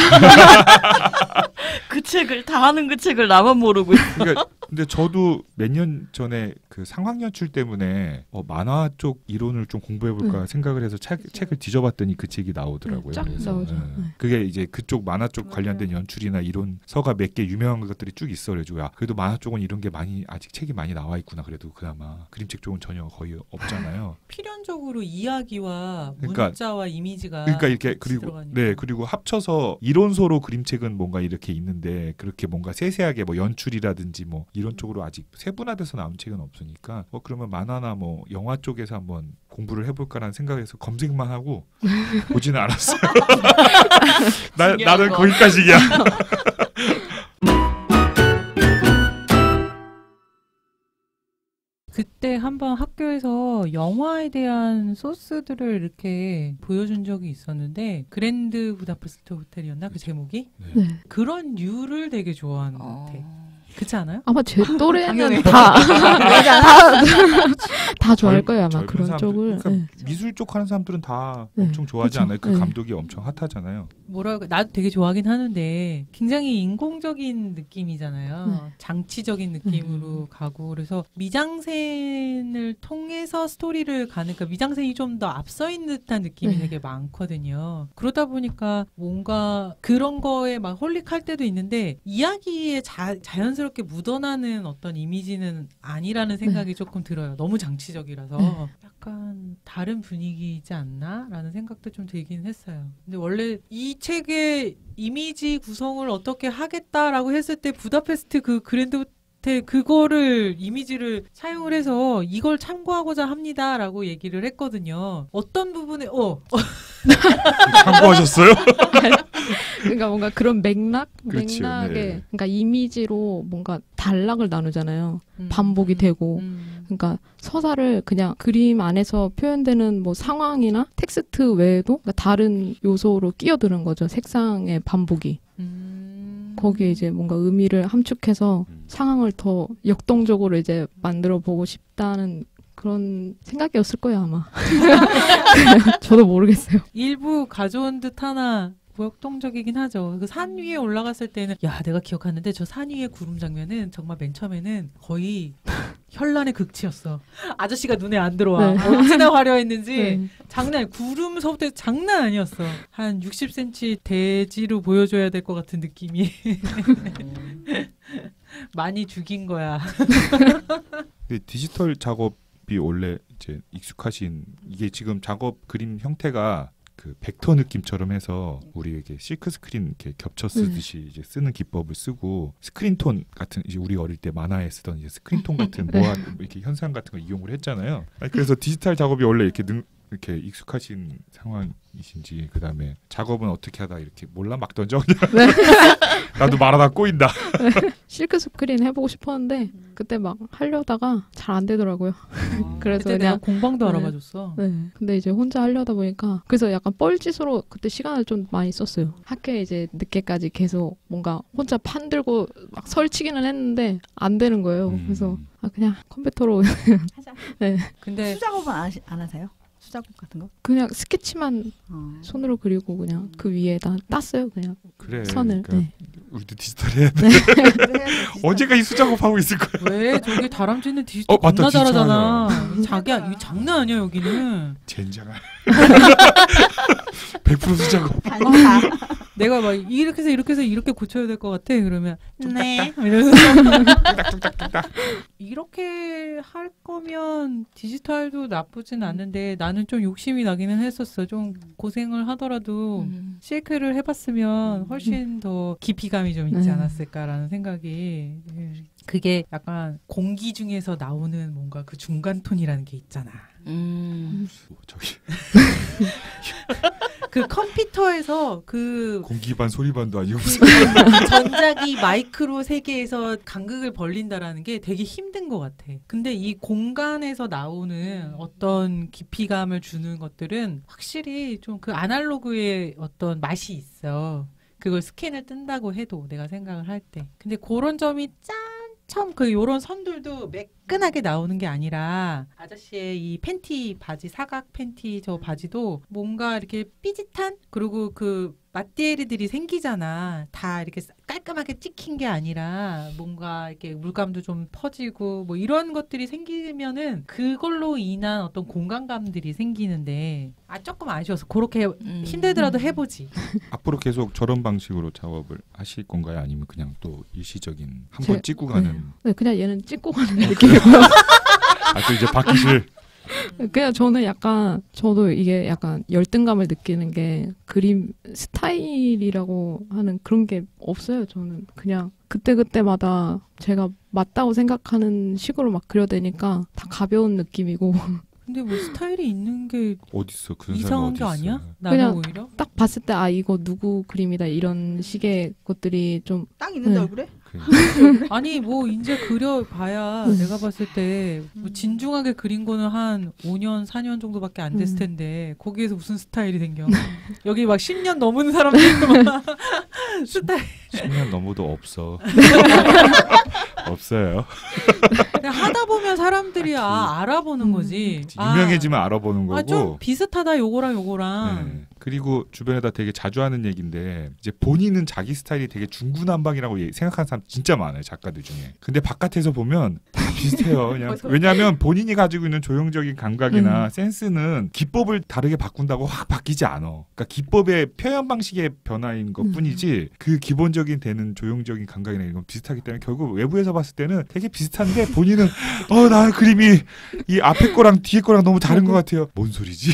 그 책을 다 하는 그 책을 나만 모르고 있어. 그러니까 근데 저도 몇 년 전에 그 상황 연출 때문에 어, 만화 쪽 이론을 좀 공부해볼까 음. 생각을 해서 책, 책을 뒤져봤더니 그 책이 나오더라고요. 음, 쫙 그래서, 나오죠. 예. 네. 그게 이제 그쪽 만화 쪽 맞아요. 관련된 연출이나 이론서가 몇 개 유명한 것들이 쭉 있어. 그래가지고 야, 그래도 만화 쪽은 이런 게 많이 아직 책이 많이 나와 있구나. 그래도 그나마 그림책 쪽은 전혀 거의 없잖아요. 필연적으로 이야기와 그러니까- 문자와 이미지가 그러니까 이렇게 같이 그리고 들어가니까. 네 그리고 합쳐서 이론서로 그림책은 뭔가 이렇게 있는데 그렇게 뭔가 세세하게 뭐 연출이라든지 뭐 이런 쪽으로 아직 세분화돼서 나온 책은 없으니까 어 그러면 만화나 뭐 영화 쪽에서 한번 공부를 해볼까라는 생각에서 검색만 하고 보지는 않았어요. 나 중요한 나는 거. 거기까지야. 그때 한번 학교에서 영화에 대한 소스들을 이렇게 보여준 적이 있었는데 그랜드 부다페스트 호텔이었나 그 제목이? 네. 그런 류를 되게 좋아하는 것 어. 같아. 그렇지 않아요? 아마 제 또래는 당연히. 다, 다, 다 좋아할 젊- 거예요 아마 젊은 그런 사람들, 쪽을. 그러니까 네. 미술 쪽 하는 사람들은 다 네, 엄청 좋아하지 그쵸. 않아요? 그 네. 감독이 엄청 핫하잖아요. 뭐라고 나도 되게 좋아하긴 하는데 굉장히 인공적인 느낌이잖아요. 네. 장치적인 느낌으로 가고 그래서 미장센을 통해서 스토리를 가는 그러니까 미장센이 좀 더 앞서 있는 듯한 느낌이 네. 되게 많거든요. 그러다 보니까 뭔가 그런 거에 막 홀릭할 때도 있는데 이야기에 자, 자연스럽게 묻어나는 어떤 이미지는 아니라는 생각이 조금 들어요. 너무 장치적이라서 네. 약간 다른 분위기이지 않나라는 생각도 좀 들긴 했어요. 근데 원래 이 책의 이미지 구성을 어떻게 하겠다라고 했을 때 부다페스트 그 그랜드 호텔 그거를 이미지를 사용을 해서 이걸 참고하고자 합니다라고 얘기를 했거든요. 어떤 부분에 어 참고하셨어요? 그러니까 뭔가 그런 맥락, 그렇죠, 맥락에 네. 그러니까 이미지로 뭔가 단락을 나누잖아요. 음, 반복이 음, 되고. 음. 그러니까 서사를 그냥 그림 안에서 표현되는 뭐 상황이나 텍스트 외에도 그러니까 다른 요소로 끼어드는 거죠. 색상의 반복이. 음. 거기에 이제 뭔가 의미를 함축해서 음. 상황을 더 역동적으로 이제 만들어 보고 싶다는 그런 생각이었을 거예요 아마. 저도 모르겠어요. 일부 가져온 듯 하나 역동적이긴 하죠. 그 산 위에 올라갔을 때는 야 내가 기억하는데 저 산 위의 구름 장면은 정말 맨 처음에는 거의 현란의 극치였어. 아저씨가 눈에 안 들어와. 네. 어찌나 화려했는지 네. 장난 아니 구름서부터 장난 아니었어. 한 육십 센티미터 대지로 보여줘야 될 것 같은 느낌이 많이 죽인 거야. 근데 디지털 작업이 원래 이제 익숙하신 이게 지금 작업 그림 형태가 그 벡터 느낌처럼 해서 우리에게 실크 스크린 이렇게 겹쳐 쓰듯이 네. 이제 쓰는 기법을 쓰고 스크린 톤 같은 이제 우리 어릴 때 만화에 쓰던 이제 스크린 톤 같은 네. 모아 이렇게 현상 같은 걸 이용을 했잖아요. 아니, 그래서 디지털 작업이 원래 이렇게 능 이렇게 익숙하신 상황이신지 그다음에 작업은 어떻게 하다 이렇게 몰라 막 던져 그냥 나도 말하다 꼬인다. 실크 스크린 해보고 싶었는데 그때 막 하려다가 잘 안 되더라고요. 그래서 그때 내가 그냥 공방도 네. 알아봐줬어. 네. 근데 이제 혼자 하려다 보니까 그래서 약간 뻘짓으로 그때 시간을 좀 많이 썼어요. 학교에 이제 늦게까지 계속 뭔가 혼자 판 들고 막 설치기는 했는데 안 되는 거예요. 음. 그래서 아 그냥 컴퓨터로 하자. 근데 수작업은 안, 하시, 안 하세요? 수작업 같은 거? 그냥 스케치만 어. 손으로 그리고 그냥 그 위에다 땄어요. 그냥 그래. 선을. 그러니까 네. 우리도 디지털 해야 돼. 언제까 이 수작업 하고 있을 거야. 왜 저기 다람쥐는 디지털 어, 맞다, 겁나 디지털 잘하잖아. 자기야 이 장난 아니야 여기는. 젠장할. 백 퍼센트 수작업. 반사. 내가 막 이렇게 해서 이렇게 해서 이렇게 고쳐야 될 것 같아. 그러면 네. 이러면서 뚝딱뚝딱뚝딱. 이렇게 할 거면 디지털도 나쁘진 않는데 나는 좀 욕심이 나기는 했었어. 좀 고생을 하더라도 음. 실크를 해봤으면 훨씬 더 깊이감이 좀 있지 네. 않았을까라는 생각이. 예. 그게 약간 공기 중에서 나오는 뭔가 그 중간 톤이라는 게 있잖아. 음. 어, 저기 그 컴퓨터에서 그 공기반 소리반도 아니고 무슨 그 전자기 마이크로 세계에서 간극을 벌린다라는 게 되게 힘든 것 같아. 근데 이 공간에서 나오는 어떤 깊이감을 주는 것들은 확실히 좀 그 아날로그의 어떤 맛이 있어. 그걸 스캔을 뜬다고 해도 내가 생각을 할 때. 근데 그런 점이 짠! 처음 그 요런 선들도 매끈하게 나오는 게 아니라 아저씨의 이 팬티 바지 사각 팬티 저 바지도 뭔가 이렇게 삐짓한 그리고 그 마띠에르들이 생기잖아. 다 이렇게 깔끔하게 찍힌 게 아니라 뭔가 이렇게 물감도 좀 퍼지고 뭐 이런 것들이 생기면은 그걸로 인한 어떤 공간감들이 생기는데 아 조금 아쉬워서 그렇게 음. 힘들더라도 해보지. 앞으로 계속 저런 방식으로 작업을 하실 건가요? 아니면 그냥 또 일시적인 한 제- 번 찍고 가는 네, 그냥 얘는 찍고 가는 느낌이고요. 아 또 이제 바뀌실 그냥 저는 약간 저도 이게 약간 열등감을 느끼는 게 그림 스타일이라고 하는 그런 게 없어요. 저는 그냥 그때그때마다 제가 맞다고 생각하는 식으로 막 그려대니까 다 가벼운 느낌이고 근데 뭐 스타일이 있는 게 어딨어 그런 이상한 사람이 게 어딨어. 아니야? 나는 그냥- 오히려 딱 봤을 때 아 이거 누구 그림이다 이런 식의 것들이 좀 딱 있는데 네. 얼굴에? 그래. 아니 뭐 이제 그려봐야 음. 내가 봤을 때 뭐 진중하게 그린 거는 한 오 년, 사 년 정도밖에 안 됐을 음. 텐데 거기에서 무슨 스타일이 생겨? 여기 막 십 년 넘은 사람들이 막 스타일 십 년 넘어도 없어. 없어요. 그냥 하다 보면 사람들이 아 알아보는 음. 거지. 유명해지면 알아보는 거고. 아 좀 비슷하다 요거랑 요거랑. 네. 그리고 주변에다 되게 자주 하는 얘기인데 이제 본인은 자기 스타일이 되게 중구난방이라고 예- 생각하는 사람 진짜 많아요. 작가들 중에. 근데 바깥에서 보면 다 비슷해요. 그냥 왜냐하면 본인이 가지고 있는 조형적인 감각이나 음. 센스는 기법을 다르게 바꾼다고 확 바뀌지 않아. 그러니까 기법의 표현 방식의 변화인 것뿐이지 그 기본적인 되는 조형적인 감각이나 이런 건 비슷하기 때문에 결국 외부에서 봤을 때는 되게 비슷한데 본인은 어 나 그림이 이 앞에 거랑 뒤에 거랑 너무 다른 것 같아요. 뭔 소리지?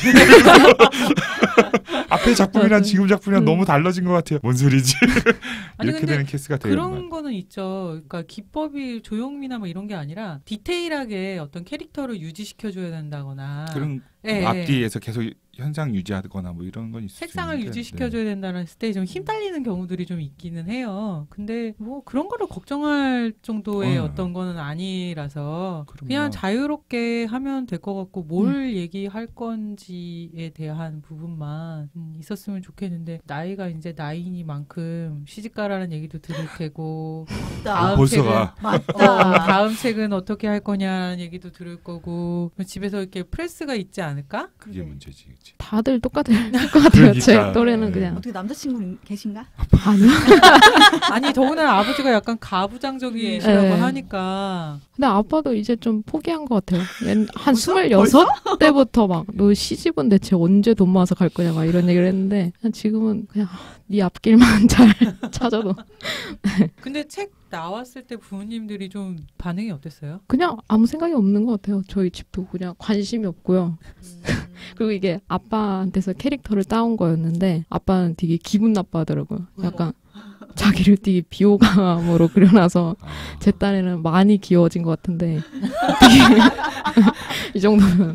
앞에 작품이랑 맞아요. 지금 작품이랑 음. 너무 달라진 것 같아요. 뭔 소리지? 아니, 이렇게 근데 되는 케이스가 되게 그런 많아요. 거는 있죠. 그러니까 기법이 조형미나 뭐 이런 게 아니라 디테일하게 어떤 캐릭터를 유지시켜 줘야 된다거나. 그런 예, 예. 앞뒤에서 계속 현상 유지하거나 뭐 이런 건 있을 수 색상을 있는데, 유지시켜줘야 된다는 했을 때 좀 힘 딸리는 경우들이 좀 있기는 해요. 근데 뭐 그런 거를 걱정할 정도의 어. 어떤 거는 아니라서 그럼요. 그냥 자유롭게 하면 될 것 같고 뭘 얘기할 건지에 대한 부분만 음, 있었으면 좋겠는데 나이가 이제 나이니만큼 시집가라는 얘기도 들을 테고 맞다. 어, 벌써가 책은, 어, 다음 책은 어떻게 할 거냐는 얘기도 들을 거고 집에서 이렇게 프레스가 있지 않을까? 그게 문제지. 그치? 다들 똑같을 것 같아요. 제 그러니까. 또래는 네. 그냥 어떻게 남자친구 계신가? 아니요. 아니 더구나 아버지가 약간 가부장적이시라고 네. 하니까 근데 아빠도 이제 좀 포기한 것 같아요. 얘는 한 스물여섯 때부터 막 너 시집은 대체 언제 돈 모아서 갈 거냐 막 이런 얘기를 했는데 그냥 지금은 그냥 네 앞길만 잘 찾아도 근데 책 나왔을 때 부모님들이 좀 반응이 어땠어요? 그냥 아무 생각이 없는 것 같아요. 저희 집도 그냥 관심이 없고요. 그리고 이게 아빠한테서 캐릭터를 따온 거였는데 아빠는 되게 기분 나빠하더라고요. 약간 자기를 되게 비호감으로 그려놔서 아, 제 딴에는 많이 귀여워진 것 같은데 되게 이 정도면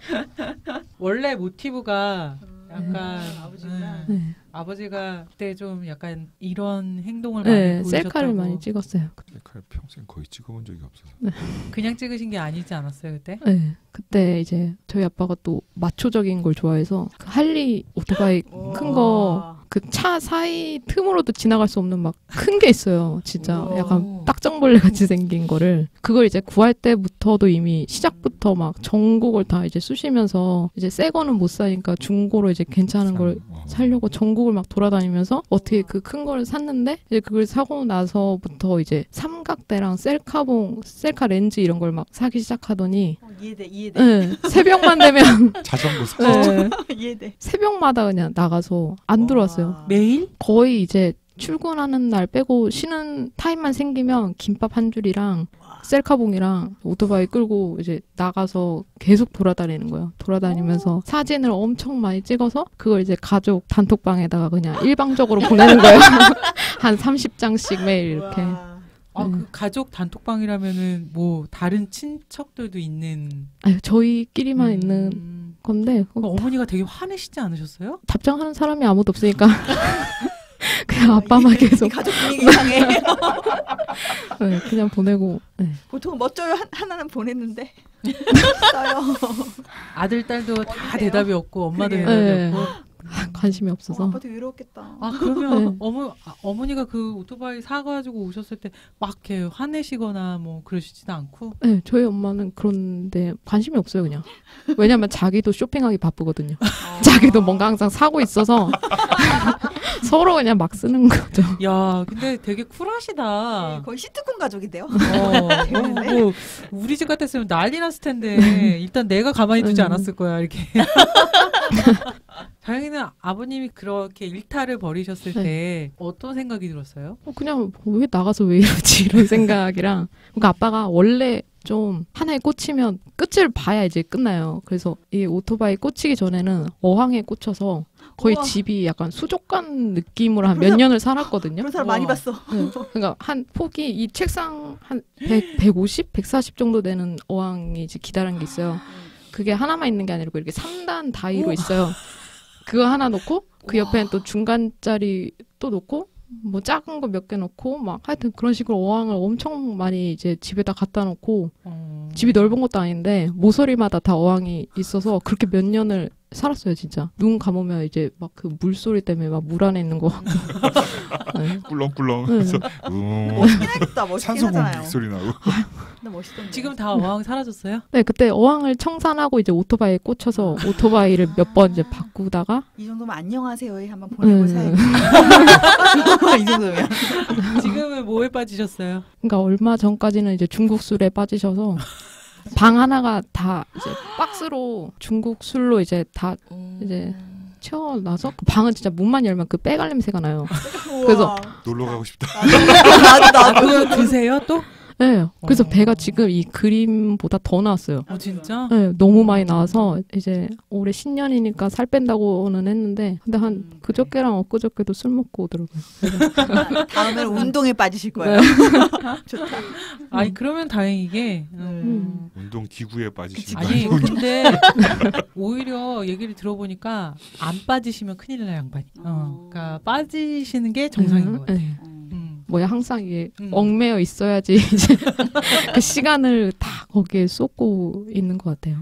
원래 모티브가 약간 아버지구나. 음, 네, 아버지가 그때 좀 약간 이런 행동을 많이 네 보이셨다고 셀카를 많이 찍었어요. 셀카를 평생 거의 찍어본 적이 없어서. 그냥 찍으신 게 아니지 않았어요 그때? 네, 그때 이제 저희 아빠가 또 마초적인 걸 좋아해서 그 할리 오토바이 큰 거 그 차 사이 틈으로도 지나갈 수 없는 막 큰 게 있어요. 진짜 우와. 약간 딱정벌레 같이 생긴 거를 그걸 이제 구할 때부터도 이미 시작부터 막 전곡을 다 이제 쑤시면서 이제 새 거는 못 사니까 중고로 이제 괜찮은 걸 어. 살려고 전국을 막 돌아다니면서 어떻게 그 큰 거를 샀는데 이제 그걸 사고 나서부터 이제 삼각대랑 셀카봉, 셀카 렌즈 이런 걸 막 사기 시작하더니 어, 이해돼, 이해돼, 네, 새벽만 되면 자전거 사. 네, 이해돼. 새벽마다 그냥 나가서 안 들어왔어요. 와. 매일? 거의 이제 출근하는 날 빼고 쉬는 타임만 생기면 김밥 한 줄이랑 셀카봉이랑 오토바이 끌고 이제 나가서 계속 돌아다니는 거예요. 돌아다니면서 사진을 엄청 많이 찍어서 그걸 이제 가족 단톡방에다가 그냥 일방적으로 보내는 거예요. 한 삼십 장씩 매일 이렇게. 와. 아, 음. 그 가족 단톡방이라면은 뭐 다른 친척들도 있는 아유, 저희끼리만 음, 있는 건데 그 다- 어머니가 되게 화내시지 않으셨어요? 답장하는 사람이 아무도 없으니까 그냥 아빠만 이- 계속 이 가족 분위기 이상해. 네, 그냥 보내고 네. 보통 멋져요 한, 하나는 보냈는데 써요. 아들 딸도 다 어떠세요? 대답이 없고 엄마도 그래요. 대답이 네. 없고 관심이 어, 없어서 아빠 되게 외로웠겠다. 아 그러면 네. 어머 아, 어머니가 그 오토바이 사가지고 오셨을 때 막 이렇게 화내시거나 뭐 그러시지도 않고 네, 저희 엄마는 그런데 관심이 없어요, 그냥. 왜냐면 자기도 쇼핑하기 바쁘거든요. 어. 자기도 뭔가 항상 사고 있어서 서로 그냥 막 쓰는 거죠. 야 근데 되게 네, 쿨하시다. 거의 시트콤 가족인데요. 어, 뭐, 뭐 우리 집 같았으면 난리 났을 텐데 일단 내가 가만히 두지 음. 않았을 거야 이렇게. 다행히는 아버님이 그렇게 일탈을 벌이셨을 네. 때 어떤 생각이 들었어요? 어, 그냥 왜 나가서 왜 이러지 이런 생각이랑 그러니까 아빠가 원래 좀 하나에 꽂히면 끝을 봐야 이제 끝나요. 그래서 이 오토바이 꽂히기 전에는 어항에 꽂혀서 거의 우와. 집이 약간 수족관 느낌으로 한 몇 년을 살았거든요. 그런 사람 우와. 많이 봤어. 네. 그러니까 한 폭이 이 책상 한 백, 백오십, 백사십 정도 되는 어항이 이제 기다란 게 있어요. 그게 하나만 있는 게 아니고 이렇게 삼 단 다이로 있어요. 그거 하나 놓고 그 옆에는 또 중간짜리 또 놓고 뭐 작은 거 몇 개 놓고 막 하여튼 그런 식으로 어항을 엄청 많이 이제 집에다 갖다 놓고 어... 집이 넓은 것도 아닌데 모서리마다 다 어항이 있어서 그렇게 몇 년을 살았어요 진짜. 눈 감으면 이제 막 그 물소리 때문에 막 물 안에 있는 거 같고. 네. 꿀렁꿀렁. 네. 그래서 음, 멋있긴 하겠다. 멋있긴 산소 하잖아요. 공기 소리 나고. 근데 멋있던데. 지금 다 어항 사라졌어요? 네 그때 어항을 청산하고 이제 오토바이에 꽂혀서 오토바이를 몇 번 이제 바꾸다가 이 정도면 안녕하세요에 한번 보내고 음. 사야겠다. 이 정도면. 지금은 뭐에 빠지셨어요? 그러니까 얼마 전까지는 이제 중국 술에 빠지셔서 방 하나가 다 이제 박스로 중국 술로 이제 다 이제 채워놔서 그 방은 진짜 문만 열면 그 빼갈 냄새가 나요. 그래서- 우와. 놀러 가고 싶다. 나도 아, 나도. 그거 드세요 또? 네. 그래서 어. 배가 지금 이 그림보다 더 나왔어요. 어 진짜? 네, 너무 많이 나와서 이제 올해 신년이니까 살 뺀다고는 했는데 근데 한 그저께랑 엊그저께도 술 먹고 오더라고요. 다음에는 운동에 빠지실 거예요. 좋다. 아니 그러면 다행이게. 음. 운동 기구에 빠지시고 아니 근데 오히려 얘기를 들어보니까 안 빠지시면 큰일 나요 양반이. 어. 그러니까 빠지시는 게 정상인 것 같아요. 네. 음. 뭐야 항상 이게 음. 얽매여 있어야지 이제 그 시간을 다 거기에 쏟고 있는 것 같아요.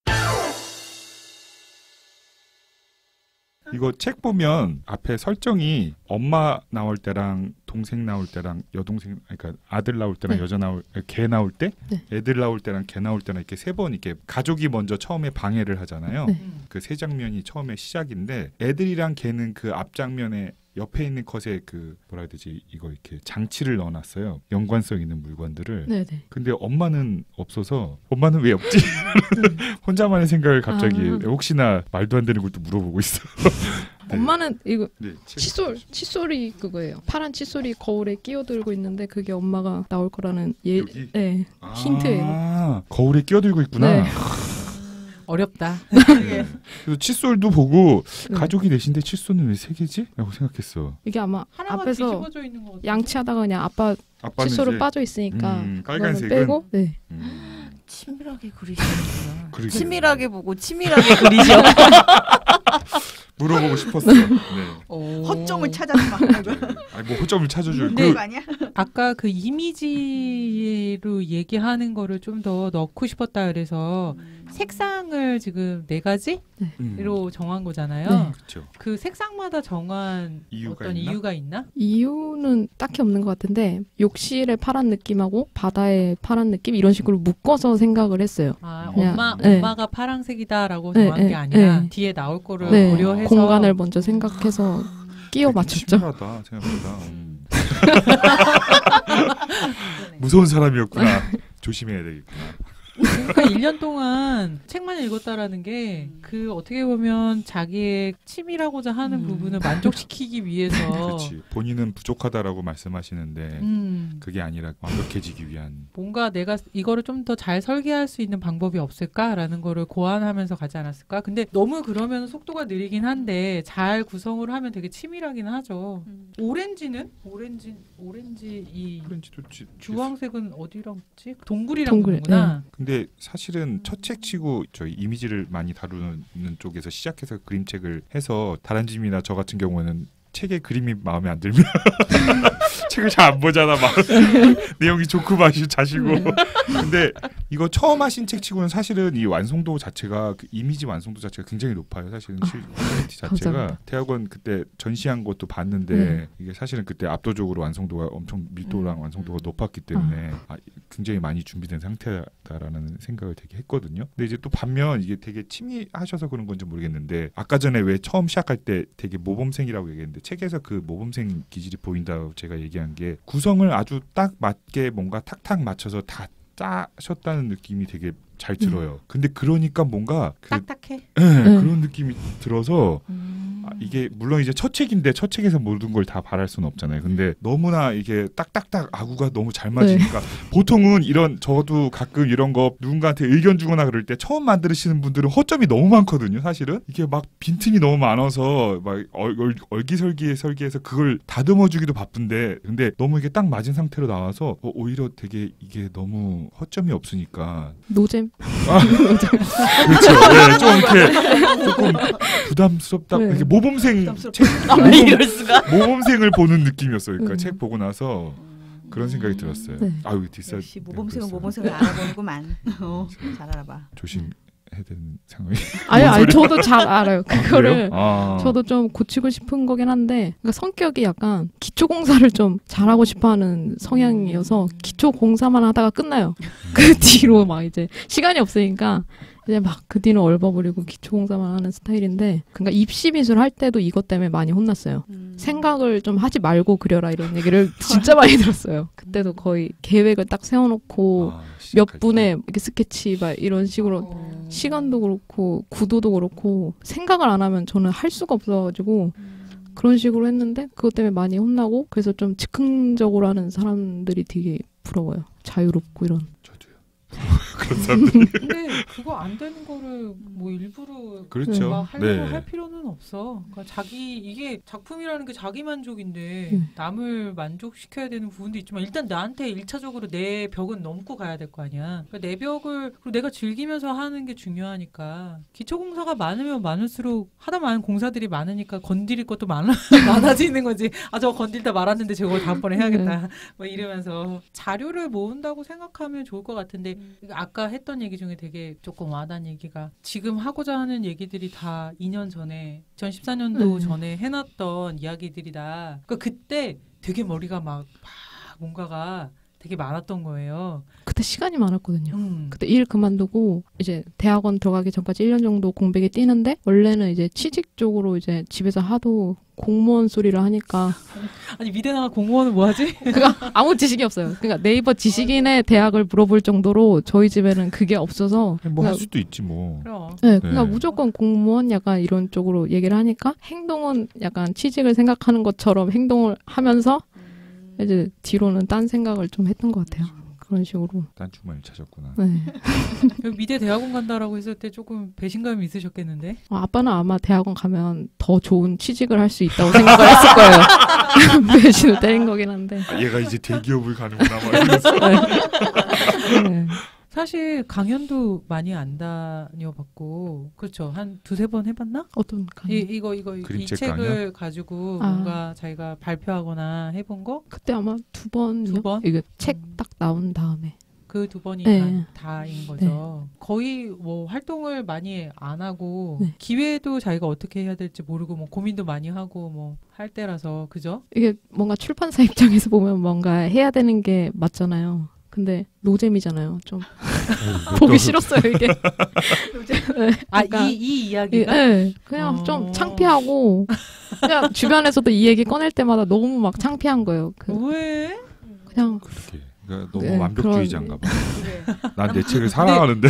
이거 책 보면 앞에 설정이 엄마 나올 때랑 동생 나올 때랑 여동생 그러니까 아들 나올 때랑 네. 여자 나올 개 나올 때 네. 애들 나올 때랑 개 나올 때랑 이렇게 세 번 이렇게 가족이 먼저 처음에 방해를 하잖아요. 네. 음. 그 세 장면이 처음에 시작인데 애들이랑 개는 그 앞장면에 옆에 있는 컷에 그 뭐라 해야 되지 이거 이렇게 장치를 넣어놨어요. 연관성 있는 물건들을. 네네. 근데 엄마는 없어서 엄마는 왜 없지? 혼자만의 생각을 갑자기 아. 혹시나 말도 안 되는 걸 또 물어보고 있어. 네. 엄마는 이거 네, 책- 칫솔 칫솔이 그거예요. 파란 칫솔이 거울에 끼어들고 있는데 그게 엄마가 나올 거라는 예. 여기? 네. 힌트예요. 아, 거울에 끼어들고 있구나. 네. 어렵다. 네. 그래서 칫솔도 보고 네. 가족이 넷인데 칫솔은 왜 세 개지? 라고 생각했어. 이게 아마 하나가 앞에서 뒤집어져 있는 것 같아. 양치하다가 그냥 아빠 아빠는 칫솔로 이제 빠져 있으니까 음, 그거는 빨간색은 빼고 네. 음, 치밀하게 그리시는구나. 그러게요. 치밀하게 보고 치밀하게 그리셔. 물어보고 싶었어. 네. 허점을 찾아서 막 하는 거. 아니, 뭐 허점을 찾아줄 네. 그 아니야? 아까 그 이미지로 얘기하는 거를 좀 더 넣고 싶었다 그래서 색상을 지금 네 가지로 음, 정한 거잖아요. 네. 그렇죠. 그 색상마다 정한 이유가 어떤 있나? 이유가 있나? 이유는 딱히 없는 것 같은데 욕실의 파란 느낌하고 바다의 파란 느낌 이런 식으로 묶어서 생각을 했어요. 아, 그냥, 엄마 네. 엄마가 파란색이다라고 네, 정한 네, 게 아니라 네. 뒤에 나올 거를 네. 고려해서 공간을 먼저 생각해서 끼워 되게 맞췄죠. 치밀하다 생각보다. 음. 무서운 사람이었구나. 조심해야 되겠구나. 그러니까 일 년 동안 책만 읽었다라는 게 그 어떻게 보면 자기의 치밀하고자 하는 음. 부분을 만족시키기 위해서 그렇지. 본인은 부족하다라고 말씀하시는데 음, 그게 아니라 완벽해지기 위한. 뭔가 내가 이거를 좀 더 잘 설계할 수 있는 방법이 없을까라는 거를 고안하면서 가지 않았을까? 근데 너무 그러면 속도가 느리긴 한데 잘 구성을 하면 되게 치밀하긴 하죠. 오렌지는 오렌지 오렌지 이 오렌지도 지- 주황색은 어디랑 붙지? 동굴이랑 동굴, 붙는구나. 근데 사실은 첫 책치고 저희 이미지를 많이 다루는 쪽에서 시작해서 그림책을 해서 다란짐이나 저 같은 경우는 책의 그림이 마음에 안 들면 책을 잘 안 보잖아. 막 내용이 좋고 맛이 자시고. 근데 이거 처음 하신 책치고는 사실은 이 완성도 자체가 그 이미지 완성도 자체가 굉장히 높아요. 사실은 실 퀄리티 자체가 감사합니다. 대학원 그때 전시한 것도 봤는데 네. 이게 사실은 그때 압도적으로 완성도가 엄청 밀도랑 완성도가 높았기 때문에 아, 굉장히 많이 준비된 상태다라는 생각을 되게 했거든요. 근데 이제 또 반면 이게 되게 치밀하셔서 그런 건지 모르겠는데 아까 전에 왜 처음 시작할 때 되게 모범생이라고 얘기했는데 책에서 그 모범생 기질이 보인다고 제가 얘기한 게 구성을 아주 딱 맞게 뭔가 탁탁 맞춰서 다 짜셨다는 느낌이 되게 잘 들어요. 근데 그러니까 뭔가 그, 딱딱해. 예, 네. 그런 느낌이 들어서 음. 아, 이게 물론 이제 첫 책인데 첫 책에서 모든 걸 다 바랄 수는 없잖아요. 근데 너무나 이게 딱딱딱 아구가 너무 잘 맞으니까 보통은 이런 저도 가끔 이런 거 누군가한테 의견 주거나 그럴 때 처음 만드시는 분들은 허점이 너무 많거든요. 사실은 이게 막 빈틈이 너무 많아서 막 얼, 얼, 얼기설기에 설계해서 그걸 다듬어주기도 바쁜데 근데 너무 이게 딱 맞은 상태로 나와서 어, 오히려 되게 이게 너무 허점이 없으니까 노잼. 그렇죠. 네, 좀 이렇게 조금 부담스럽다. 네. 이렇게 모범생 부담스럽다. 책 아, 왜 이럴 수가? 모범생을 보는 느낌이었어요. 그러니까 음. 책 보고 나서 그런 생각이 들었어요. 네. 아유 뒷사 역시 모범생은 네, 모범생을 알아보는구만. 어, 잘 알아봐. 조심해야 되는 상황이. 아니 뭔 아니 소리야? 저도 잘 알아요. 아, 그거를 그래요? 아. 저도 좀 고치고 싶은 거긴 한데 그러니까 성격이 약간 기초 공사를 좀 잘하고 싶어하는 성향이어서 기초 공사만 하다가 끝나요. 그 뒤로 막 이제 시간이 없으니까 이제 막 그 뒤는 얼버무리고 기초 공사만 하는 스타일인데 그러니까 입시 미술 할 때도 이것 때문에 많이 혼났어요. 음. 생각을 좀 하지 말고 그려라 이런 얘기를 진짜 많이 들었어요. 그때도 거의 계획을 딱 세워놓고 아, 몇 시작할 분의 이렇게 스케치 막 이런 식으로 어. 시간도 그렇고 구도도 그렇고 생각을 안 하면 저는 할 수가 없어가지고 그런 식으로 했는데 그것 때문에 많이 혼나고 그래서 좀 즉흥적으로 하는 사람들이 되게 부러워요. 자유롭고 이런. 저도요. 그런 사람들이. 근데 그거 안 되는 거를 뭐 일부러 그렇죠. 막 하려고 네. 할 필요는 없어. 그러니까 자기 이게 작품이라는 게 자기 만족인데 음. 남을 만족시켜야 되는 부분도 있지만 일단 나한테 일차적으로 내 벽은 넘고 가야 될 거 아니야. 그러니까 내 벽을 그리고 내가 즐기면서 하는 게 중요하니까 기초공사가 많으면 많을수록 하다 많은 공사들이 많으니까 건드릴 것도 많아, 많아지는 거지. 아 저거 건들다 말았는데 저거 다음번에 해야겠다. 뭐 이러면서 자료를 모은다고 생각하면 좋을 것 같은데 아까 했던 얘기 중에 되게 조금 와닿은 얘기가 지금 하고자 하는 얘기들이 다 이 년 전에 이천십사 년도 음. 전에 해놨던 이야기들이다. 그러니까 그때 되게 머리가 막, 막 뭔가가 되게 많았던 거예요. 그때 시간이 많았거든요. 음. 그때 일 그만두고 이제 대학원 들어가기 전까지 일 년 정도 공백이 뛰는데 원래는 이제 취직 쪽으로 이제 집에서 하도 공무원 소리를 하니까 아니 미대 나가 공무원은 뭐하지? 그러니까 아무 지식이 없어요. 그러니까 네이버 지식인의 대학을 물어볼 정도로 저희 집에는 그게 없어서 뭐 할 그러니까 수도 있지 뭐. 그럼. 네, 그러니까 네. 무조건 공무원 약간 이런 쪽으로 얘기를 하니까 행동은 약간 취직을 생각하는 것처럼 행동을 하면서 이제 뒤로는 딴 생각을 좀 했던 것 같아요. 그런 식으로. 딴춤을 찾았구나. 네. 미대 대학원 간다라고 했을 때 조금 배신감이 있으셨겠는데? 어, 아빠는 아마 대학원 가면 더 좋은 취직을 할 수 있다고 생각을 했을 거예요. 배신을 때린 거긴 한데. 아, 얘가 이제 대기업을 가는구나. 막 이러면서. 네. 네. 사실 강연도 많이 안 다녀봤고 그렇죠. 한 두세 번 해봤나? 어떤 이, 강의? 이거 이거 이 그림책 책을 강연? 가지고 아. 뭔가 자기가 발표하거나 해본 거? 그때 아마 두 번요. 두 번? 이게 책 딱 나온 다음에. 그 두 번이 네. 다, 다인 거죠. 거의 뭐 활동을 많이 안 하고 네. 기회도 자기가 어떻게 해야 될지 모르고 뭐 고민도 많이 하고 뭐 할 때라서 그죠? 이게 뭔가 출판사 입장에서 보면 뭔가 해야 되는 게 맞잖아요. 근데 노잼이잖아요. 좀 어, 보기 싫었어요 이게. 네, 아, 그러니까 이, 이 이- 이야기가? 네, 그냥 어. 좀 창피하고 그냥 주변에서도 이 얘기 꺼낼 때마다 너무 막 창피한 거예요. 그 왜? 그냥 그렇게. 그러니까 너무 네, 완벽주의자인가 봐. 그래. 난 내 책을 사랑하는데.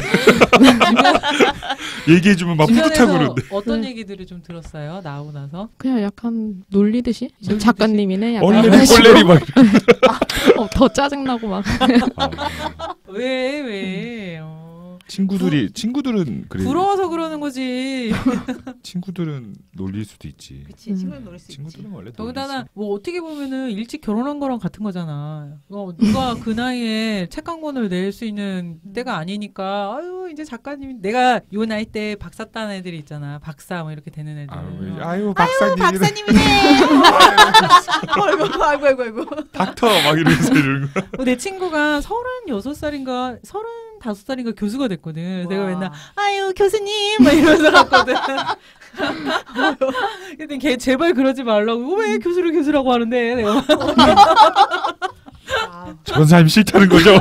얘기해주면 막 뿌듯하고 주변에서 그러는데. 어떤 네. 얘기들을 좀 들었어요? 나오고 나서? 그냥 약간 놀리듯이 놀리듯이? 작가님이네. 약간 얼레리 이런 식으로. 꼴레리 막. 이렇게. 어, 더 짜증나고 막. 아, 왜? 왜? 어. 친구들이 친구들은 그래. 부러워서 그러는 거지. 친구들은 놀릴 수도 있지. 그치, 친구를 노릴 수 있지. 친구들은 원래 더군다나 놀리지. 뭐 어떻게 보면은 일찍 결혼한 거랑 같은 거잖아. 어, 누가 그 나이에 책 한 권을 낼 수 있는 때가 아니니까 아유 이제 작가님 내가 요 나이 때 박사 딴 애들이 있잖아. 박사 뭐 이렇게 되는 애들. 아유, 아유 박사님. 박사님이네. 아이고, 아이고, 아이고, 아이고. 닥터 막 이러면서 이러는 거. 어, 내 친구가 서른여섯 살인가 서른다섯 살인가 교수가 됐거든. 내가 와. 맨날 아유 교수님 막 이러면서 갔거든. 근데 걔 제발 그러지 말라고. 왜 교수를 교수라고 하는데 내가. 아, 저런 사람이 싫다는 거죠.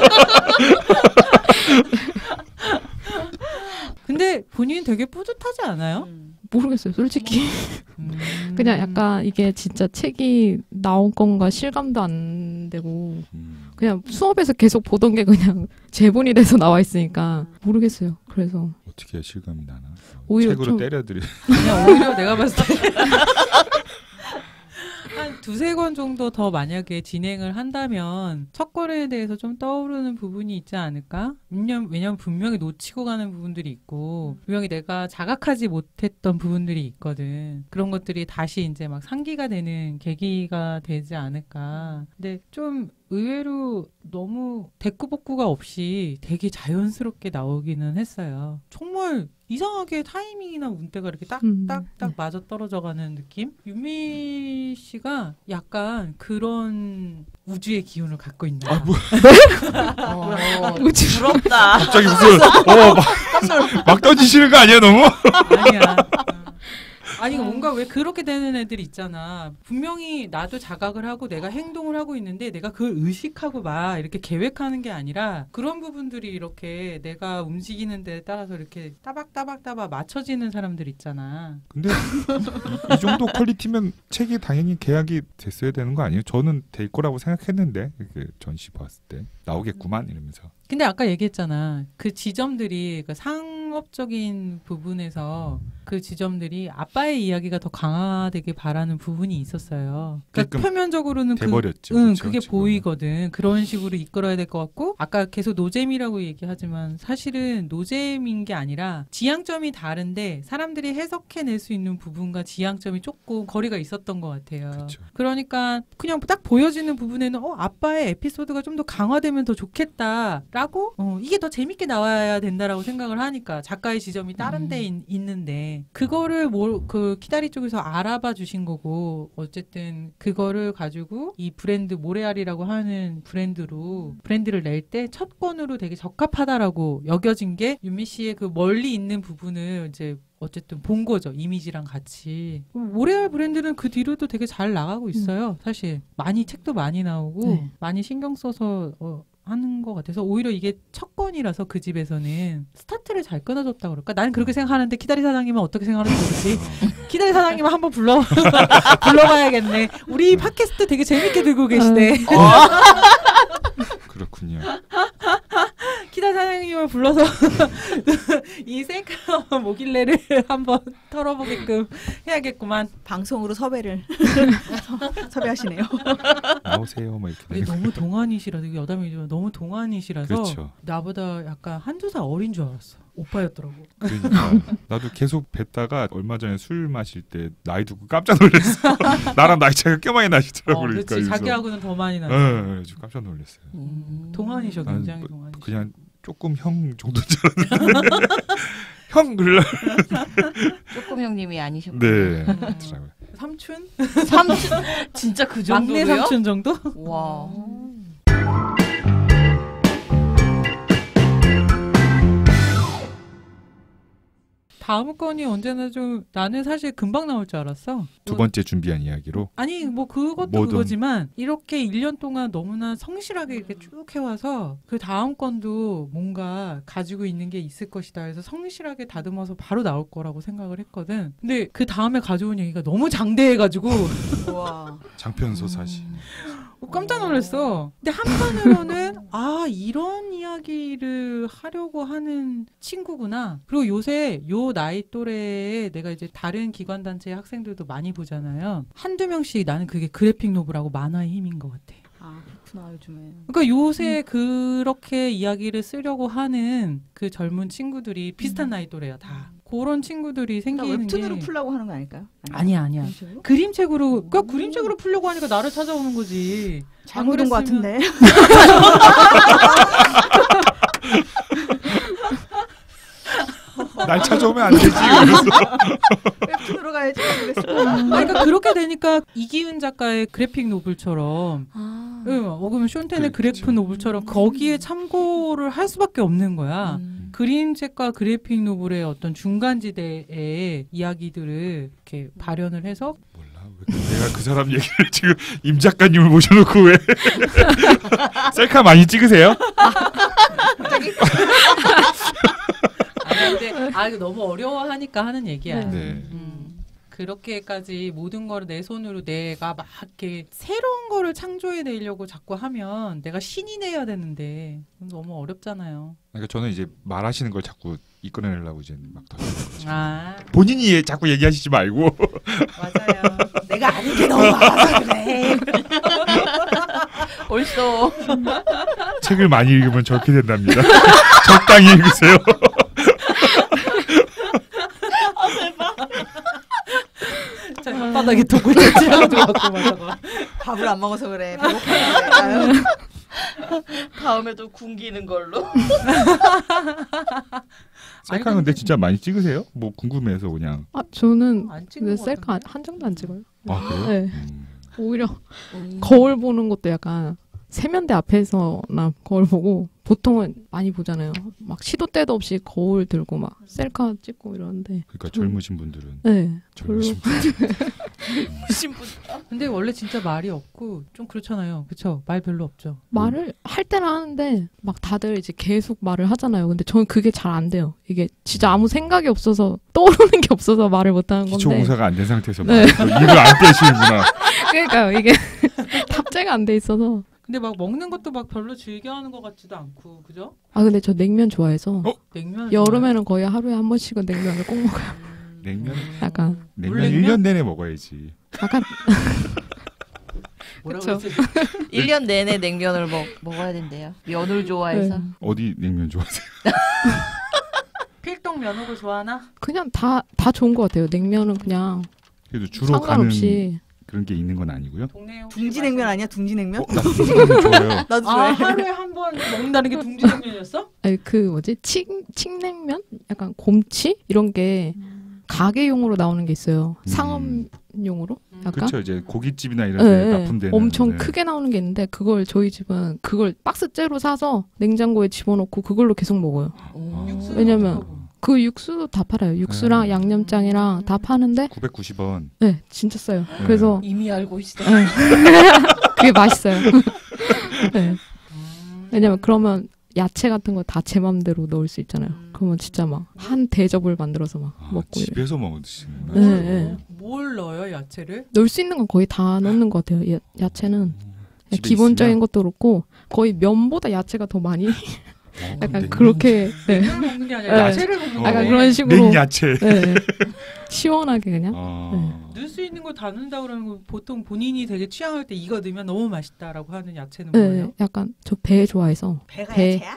근데 본인 되게 뿌듯하지 않아요? 음. 모르겠어요, 솔직히. 음. 그냥 약간 이게 진짜 책이 나온 건가 실감도 안 되고 음. 그냥 수업에서 계속 보던 게 그냥 제본이 돼서 나와 있으니까 모르겠어요. 그래서 어떻게 실감이 나나? 오히려 책으로 좀- 때려드려. 그냥 오히려 내가 봤을 때 한 두세 권 정도 더 만약에 진행을 한다면 첫 권에 대해서 좀 떠오르는 부분이 있지 않을까? 왜냐면, 왜냐면 분명히 놓치고 가는 부분들이 있고 분명히 내가 자각하지 못했던 부분들이 있거든. 그런 것들이 다시 이제 막 상기가 되는 계기가 되지 않을까. 근데 좀 의외로 너무 대꾸복구가 없이 되게 자연스럽게 나오기는 했어요. 정말 이상하게 타이밍이나 운때가 이렇게 음, 딱딱딱 네. 맞아 떨어져가는 느낌? 유미 씨가 약간 그런 우주의 기운을 갖고 있는. 아, 뭐 어, 우주- 부럽다. 갑자기 무슨 어막 막 던지시는 거 아니야 너무? 아니야. 어. 아니 뭔가 왜 그렇게 되는 애들이 있잖아. 분명히 나도 자각을 하고 내가 행동을 하고 있는데 내가 그걸 의식하고 막 이렇게 계획하는 게 아니라 그런 부분들이 이렇게 내가 움직이는 데 따라서 이렇게 따박따박따박 맞춰지는 사람들 있잖아. 근데 이, 이 정도 퀄리티면 책이 당연히 계약이 됐어야 되는 거 아니에요? 저는 될 거라고 생각했는데 그 전시 봤을 때 나오겠구만 이러면서. 근데 아까 얘기했잖아. 그 지점들이 그 상업적인 부분에서 그 지점들이 아빠의 이야기가 더 강화되길 바라는 부분이 있었어요. 그러니까 그러니까 표면적으로는 그, 돼버렸죠. 응, 그렇죠, 그게 지금은. 보이거든. 그런 식으로 이끌어야 될 것 같고 아까 계속 노잼이라고 얘기하지만 사실은 노잼인 게 아니라 지향점이 다른데 사람들이 해석해낼 수 있는 부분과 지향점이 조금 거리가 있었던 것 같아요. 그쵸. 그러니까 그냥 딱 보여지는 부분에는 어 아빠의 에피소드가 좀 더 강화되면 더 좋겠다라고 어, 이게 더 재밌게 나와야 된다라고 생각을 하니까 작가의 지점이 다른 데 있, 있는데 그거를 뭘 그 키다리 쪽에서 알아봐 주신 거고 어쨌든 그거를 가지고 이 브랜드 모래알이라고 하는 브랜드로 브랜드를 낼 때 첫 권으로 되게 적합하다라고 여겨진 게 윤미 씨의 그 멀리 있는 부분을 이제 어쨌든 본 거죠. 이미지랑 같이. 모래알 브랜드는 그 뒤로도 되게 잘 나가고 있어요. 사실 많이 책도 많이 나오고 네. 많이 신경 써서 어, 하는 것 같아서 오히려 이게 첫 건이라서 그 집에서는 스타트를 잘 끊어줬다 그럴까? 나는 그렇게 생각하는데 키다리 사장님은 어떻게 생각하는지 모르지. 키다리 사장님은 한번 불러 불러봐야겠네. 우리 팟캐스트 되게 재밌게 들고 계시네. 그렇군요. 키다리 사장님을 불러서 이 셀카 모길래를 한번 털어보게끔 해야겠구만. 방송으로 섭외를 섭외하시네요. 나오세요, 뭐 이렇게. 근데 너무 동안이시라 되게 여담이지만 너무 동안이시라서 그렇죠. 나보다 약간 한두 살 어린 줄 알았어. 오빠였더라고. 그러니까 나도 계속 뵀다가 얼마 전에 술 마실 때 나이 두고 깜짝 놀랐어. 나랑 나이 차이가 꽤 많이 나시더라고. 어, 그러니까 그렇지. 자기하고는 더 많이 나죠. 네, 그래서 깜짝 놀랐어요. 음. 동안이셔, 나는 굉장히 뭐- 동안이셔. 그냥 조금 형 정도인 줄 알았는데 형 그래. 조금 형님이 아니셨고 네. 음. 그렇더라고요. 삼촌? 삼촌 진짜 그 막내 정도로요? 삼촌 정도? 와. 다음 건이 언제나 좀 나는 사실 금방 나올 줄 알았어. 두 번째 준비한 이야기로 아니 뭐 그것도 뭐든. 그거지만 이렇게 일 년 동안 너무나 성실하게 이렇게 쭉 해와서 그 다음 건도 뭔가 가지고 있는 게 있을 것이다 해서 성실하게 다듬어서 바로 나올 거라고 생각을 했거든. 근데 그 다음에 가져온 얘기가 너무 장대해가지고 와. 장편소 사실. 어, 깜짝 놀랐어. 근데 한편으로는 아 이런 이야기를 하려고 하는 친구구나. 그리고 요새 요 나이 또래에 내가 이제 다른 기관단체의 학생들도 많이 보잖아요. 한두 명씩 나는 그게 그래픽 노블하고 만화의 힘인 것 같아. 아 그렇구나 요즘에. 그러니까 요새 그렇게 이야기를 쓰려고 하는 그 젊은 친구들이 비슷한 나이 또래야 다. 그런 친구들이 그러니까 생기는 웹툰으로 게 풀라고 하는 거 아닐까요? 아니야 아니야. 그런 식으로? 그림책으로 그러니까 그림책으로 풀려고 하니까 나를 찾아오는 거지. 잘못 온 것 안 그랬으면- 같은데. 날 찾아오면 안 되지. 그래서 웹툰으로 가야지. 그랬어. 아니, 그러니까 그렇게 되니까 이기은 작가의 그래픽 노블처럼 아. 응, 어, 그러면 쇼텐의 그래, 그래픽 그쵸. 노블처럼 거기에 참고를 할 수밖에 없는 거야. 음. 그림책과 그래픽 노블의 어떤 중간지대의 이야기들을 이렇게 발현을 해서 몰라. 왜 내가 그 사람 얘기를 지금 임 작가님을 모셔놓고 왜 셀카 많이 찍으세요? 아니 근데 아 이거 너무 어려워하니까 하는 얘기야. 네. 음, 그렇게까지 모든 거를 내 손으로 내가 막 이렇게 새로운 거를 창조해내려고 자꾸 하면 내가 신이 내야 되는데 너무 어렵잖아요. 그러니까 저는 이제 말하시는 걸 자꾸 이끌어내려고 이제 막 더. 아 본인이 얘- 자꾸 얘기하시지 말고. 맞아요. 내가 아는 게 너무 많아서 그래. 벌써 책을 많이 읽으면 저렇게 된답니다. 적당히 읽으세요. 자, 혓바닥에 독을 찔러가지고 맞아. 밥을 안 먹어서 그래. 배고파서 다음에도 굶기는 걸로. 셀카 아니, 근데 근데- 진짜 많이 찍으세요? 뭐 궁금해서 그냥. 아 저는 안 찍는 근데 것 셀카 같은데. 한 장도 안 찍어요. 아 그래요? 네. 음. 오히려 음. 거울 보는 것도 약간 세면대 앞에서나 거울 보고 보통은 많이 보잖아요. 막 시도 때도 없이 거울 들고 막 셀카 찍고 이러는데. 그러니까 젊으신 분들은 네. 젊으신 분들. 신분. 근데 원래 진짜 말이 없고 좀 그렇잖아요. 그쵸? 말 별로 없죠. 말을 할 때는 하는데 막 다들 이제 계속 말을 하잖아요. 근데 저는 그게 잘 안 돼요. 이게 진짜 아무 생각이 없어서 떠오르는 게 없어서 말을 못 하는 건데. 기초 공사가 안 된 상태에서 네. 말- 입을 안 떼시는구나. 그러니까요. 이게 탑재가 안 돼 있어서. 근데 막 먹는 것도 막 별로 즐겨하는 것 같지도 않고, 그죠? 아 근데 저 냉면 좋아해서 어? 냉면 여름에는 거의 하루에 한 번씩은 냉면을 꼭 먹어요. 음, 냉면 약간 냉면 물냉면? 일 년 내내 먹어야지. 약간 뭐라고 그쵸. 했지? 일 년 내내 냉면을 먹, 먹어야 된대요. 면을 좋아해서. 네. 어디 냉면 좋아하세요? 필동 면허를 좋아하나? 그냥 다 다 좋은 것 같아요. 냉면은 그냥 그래도 주로 가는 상관없이. 그런 게 있는 건 아니고요. 동네 둥지냉면 아니야? 둥지냉면? 어, 나 둥지냉면 좋아요. 나도 아 좋아해. 하루에 한 번 먹는다는 게 둥지냉면이었어? 아니 그 뭐지 칡 칡냉면? 약간 곰치 이런 게 가게용으로 나오는 게 있어요. 음. 상업용으로 약간. 그렇죠. 이제 고깃집이나 이런 네, 데 네. 납품되는 엄청 네. 크게 나오는 게 있는데 그걸 저희 집은 그걸 박스째로 사서 냉장고에 집어넣고 그걸로 계속 먹어요. 오. 육수 왜냐면 먹고. 그 육수도 다 팔아요. 육수랑 네. 양념장이랑 다 파는데 구백구십 원. 네 진짜 싸요. 네. 그래서 이미 알고 있어. 네. 그게 맛있어요. 네. 음. 왜냐면 그러면 야채 같은 거 다 제 맘대로 넣을 수 있잖아요. 음. 그러면 진짜 막 한 대접을 만들어서 막 아, 먹고 이래요. 집에서 먹으시는 네, 거예요? 네. 뭘 넣어요 야채를? 넣을 수 있는 건 거의 다 넣는 것 같아요. 야, 야채는 집에 기본적인 있으면? 것도 그렇고 거의 면보다 야채가 더 많이 어, 약간 냉면? 그렇게 네. 면을 먹는 게 아니라 네. 야채를 먹는 어. 거네. 약간 그런 식으로 냉야채. 네. 시원하게 그냥 어. 넣을 수 있는 걸 다 넣는다 그러는 거 보통 본인이 되게 취향할 때 이거 넣으면 너무 맛있다라고 하는 야채는 네. 뭐예요? 약간 저 배 좋아해서 배가 배. 야채야?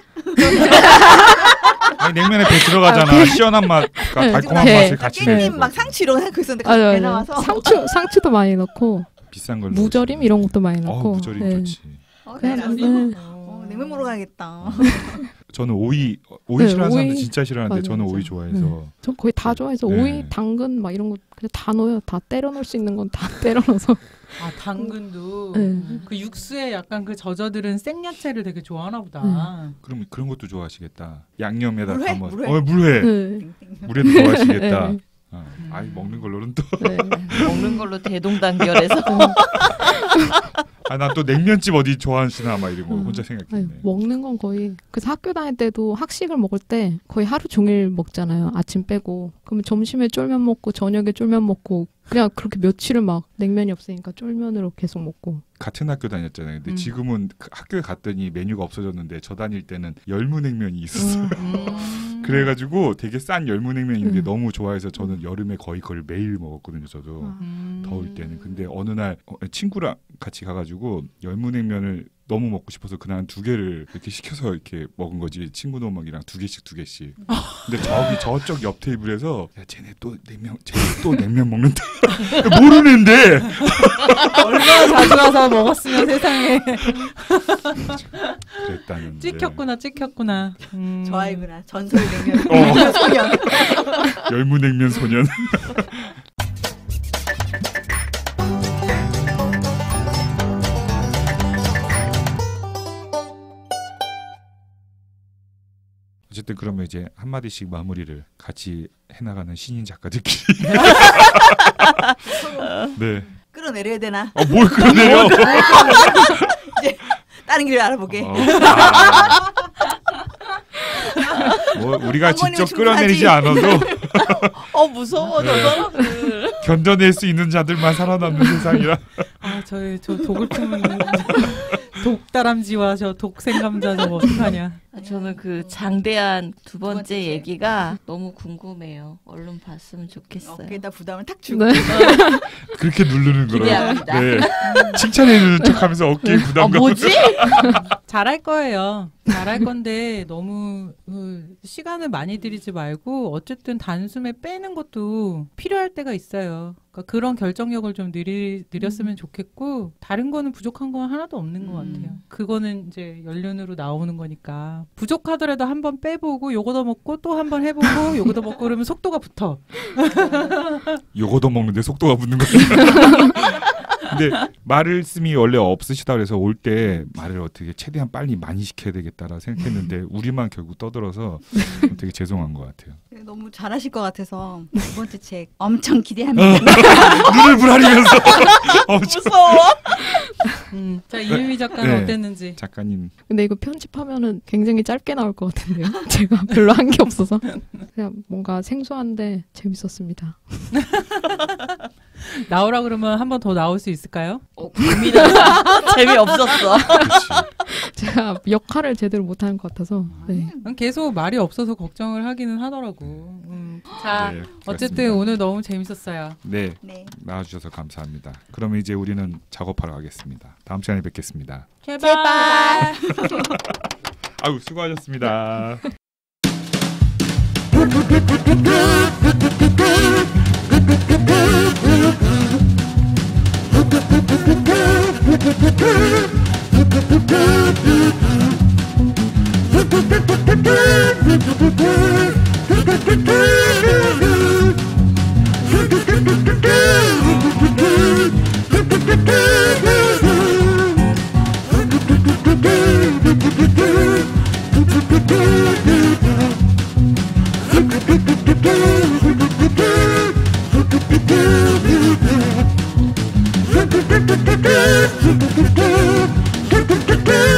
아니, 냉면에 배 들어가잖아. 아, 배. 시원한 맛과 네, 달콤한 배. 맛을 같이 깻잎 내고. 막 상추 이런 거 생각하고 있었는데 아, 갑자기 배 네, 네. 나와서 상추 상추도 많이 넣고 비싼 걸로. 무절임 이런 것도 많이 어, 넣고 무절임 네. 좋지. 어, 그냥 그냥 네. 어, 냉면 먹으러 가야겠다. 저는 오이 오이 네, 싫어하는 사람들 오이. 진짜 싫어하는데 맞아요, 저는 맞아요. 오이 좋아해서 저 거의 다 좋아해서 네. 오이, 당근 막 이런 거 그냥 다 넣어요. 다 때려 넣을 수 있는 건 다 때려 넣어서. 아 당근도 네. 그 육수에 약간 그 젖어들은 생야채를 되게 좋아하나 보다. 그럼 그런 것도 좋아하시겠다. 양념에다 물회? 담아. 물회? 어 물회. 네. 물회도 좋아하시겠다. 네. 어. 음. 아이 먹는 걸로는 또. 네. 먹는 걸로 대동단결해서. 아 나 또 냉면집 어디 좋아하시나 막 이런 거 음. 혼자 아니, 생각했네. 먹는 건 거의 그래서 학교 다닐 때도 학식을 먹을 때 거의 하루 종일 먹잖아요. 아침 빼고. 그러면 점심에 쫄면 먹고 저녁에 쫄면 먹고 그냥 그렇게 며칠을 막 냉면이 없으니까 쫄면으로 계속 먹고. 같은 학교 다녔잖아요. 근데 음. 지금은 그 학교에 갔더니 메뉴가 없어졌는데 저 다닐 때는 열무냉면이 있었어요. 음. 그래가지고 되게 싼 열무냉면인데 음. 너무 좋아해서 저는 여름에 거의 그걸 매일 먹었거든요. 저도 음. 더울 때는. 근데 어느 날 어, 친구랑 같이 가가지고 열무냉면을 너무 먹고 싶어서 그날 두 개를 이렇게 시켜서 이렇게 먹은 거지. 친구 놈이랑 두 개씩 두 개씩. 근데 저기 저쪽 옆 테이블에서 야 쟤네 또 냉면 쟤네 또 냉면 먹는다. 모르는데 얼마나 자주 와서 먹었으면 세상에 그랬다는. 찍혔구나 찍혔구나. 음. 저 아이구나. 전설의 냉면. 어. 소년. 열무냉면 소년. 어쨌든 그러면 이제 한 마디씩 마무리를 같이 해나가는 신인 작가들끼리. 네. 끌어내려야 되나? 어, 뭘 그러네요. 이제 다른 길을 알아보게. 어, 아. 뭐 우리가 한 번이면 직접 충분하지. 끌어내리지 않아도 어 무서워 저 사람들. 견뎌낼 수 있는 자들만 살아남는 세상이라. 아 저희 저 독을 품은 독다람쥐와 저 독생감자 저거 어떡하냐. 저는 그 장대한 두 번째 번째. 얘기가 너무 궁금해요. 얼른 봤으면 좋겠어요. 어깨에다 부담을 탁 주고. 네. 그렇게 누르는 거라. 기대합니다. 네. 칭찬해주는 척하면서 어깨에 부담 아 뭐지? 잘할 거예요. 잘할 건데 너무 그, 시간을 많이 들이지 말고 어쨌든 단숨에 빼는 것도 필요할 때가 있어요. 그러니까 그런 결정력을 좀 느리, 느렸으면 좋겠고 다른 거는 부족한 건 하나도 없는 것 음. 같아요. 그거는 이제 연륜으로 나오는 거니까 부족하더라도 한번 빼보고 요거 더 먹고 또 한번 해보고 요거 더 먹고 그러면 속도가 붙어. 요거도 먹는데 속도가 붙는 거예요. 근데 말씀이 원래 없으시다 그래서 올 때 말을 어떻게 최대한 빨리 많이 시켜야 되겠다라 생각했는데 우리만 결국 떠들어서 되게 죄송한 것 같아요. 너무 잘하실 것 같아서 두 번째 책 엄청 기대합니다. 눈을 부라리면서 엄청. 무서워. 음. 자 이유미 작가는 네. 어땠는지. 작가님 근데 이거 편집하면은 굉장히 짧게 나올 것 같은데요. 제가 별로 한 게 없어서 그냥 뭔가 생소한데 재밌었습니다. 나오라 그러면 한 번 더 나올 수 있을까요? 어, 고민하다. 재미없었어. 그렇지. 제가 역할을 제대로 못하는 것 같아서 네. 난 계속 말이 없어서 걱정을 하기는 하더라고. 음, 자, 네, 어쨌든 그렇습니다. 오늘 너무 재밌었어요. 네, 네. 나와주셔서 감사합니다. 그러면 이제 우리는 작업하러 가겠습니다. 다음 시간에 뵙겠습니다. 제발. 아유, 수고하셨습니다. Thank you.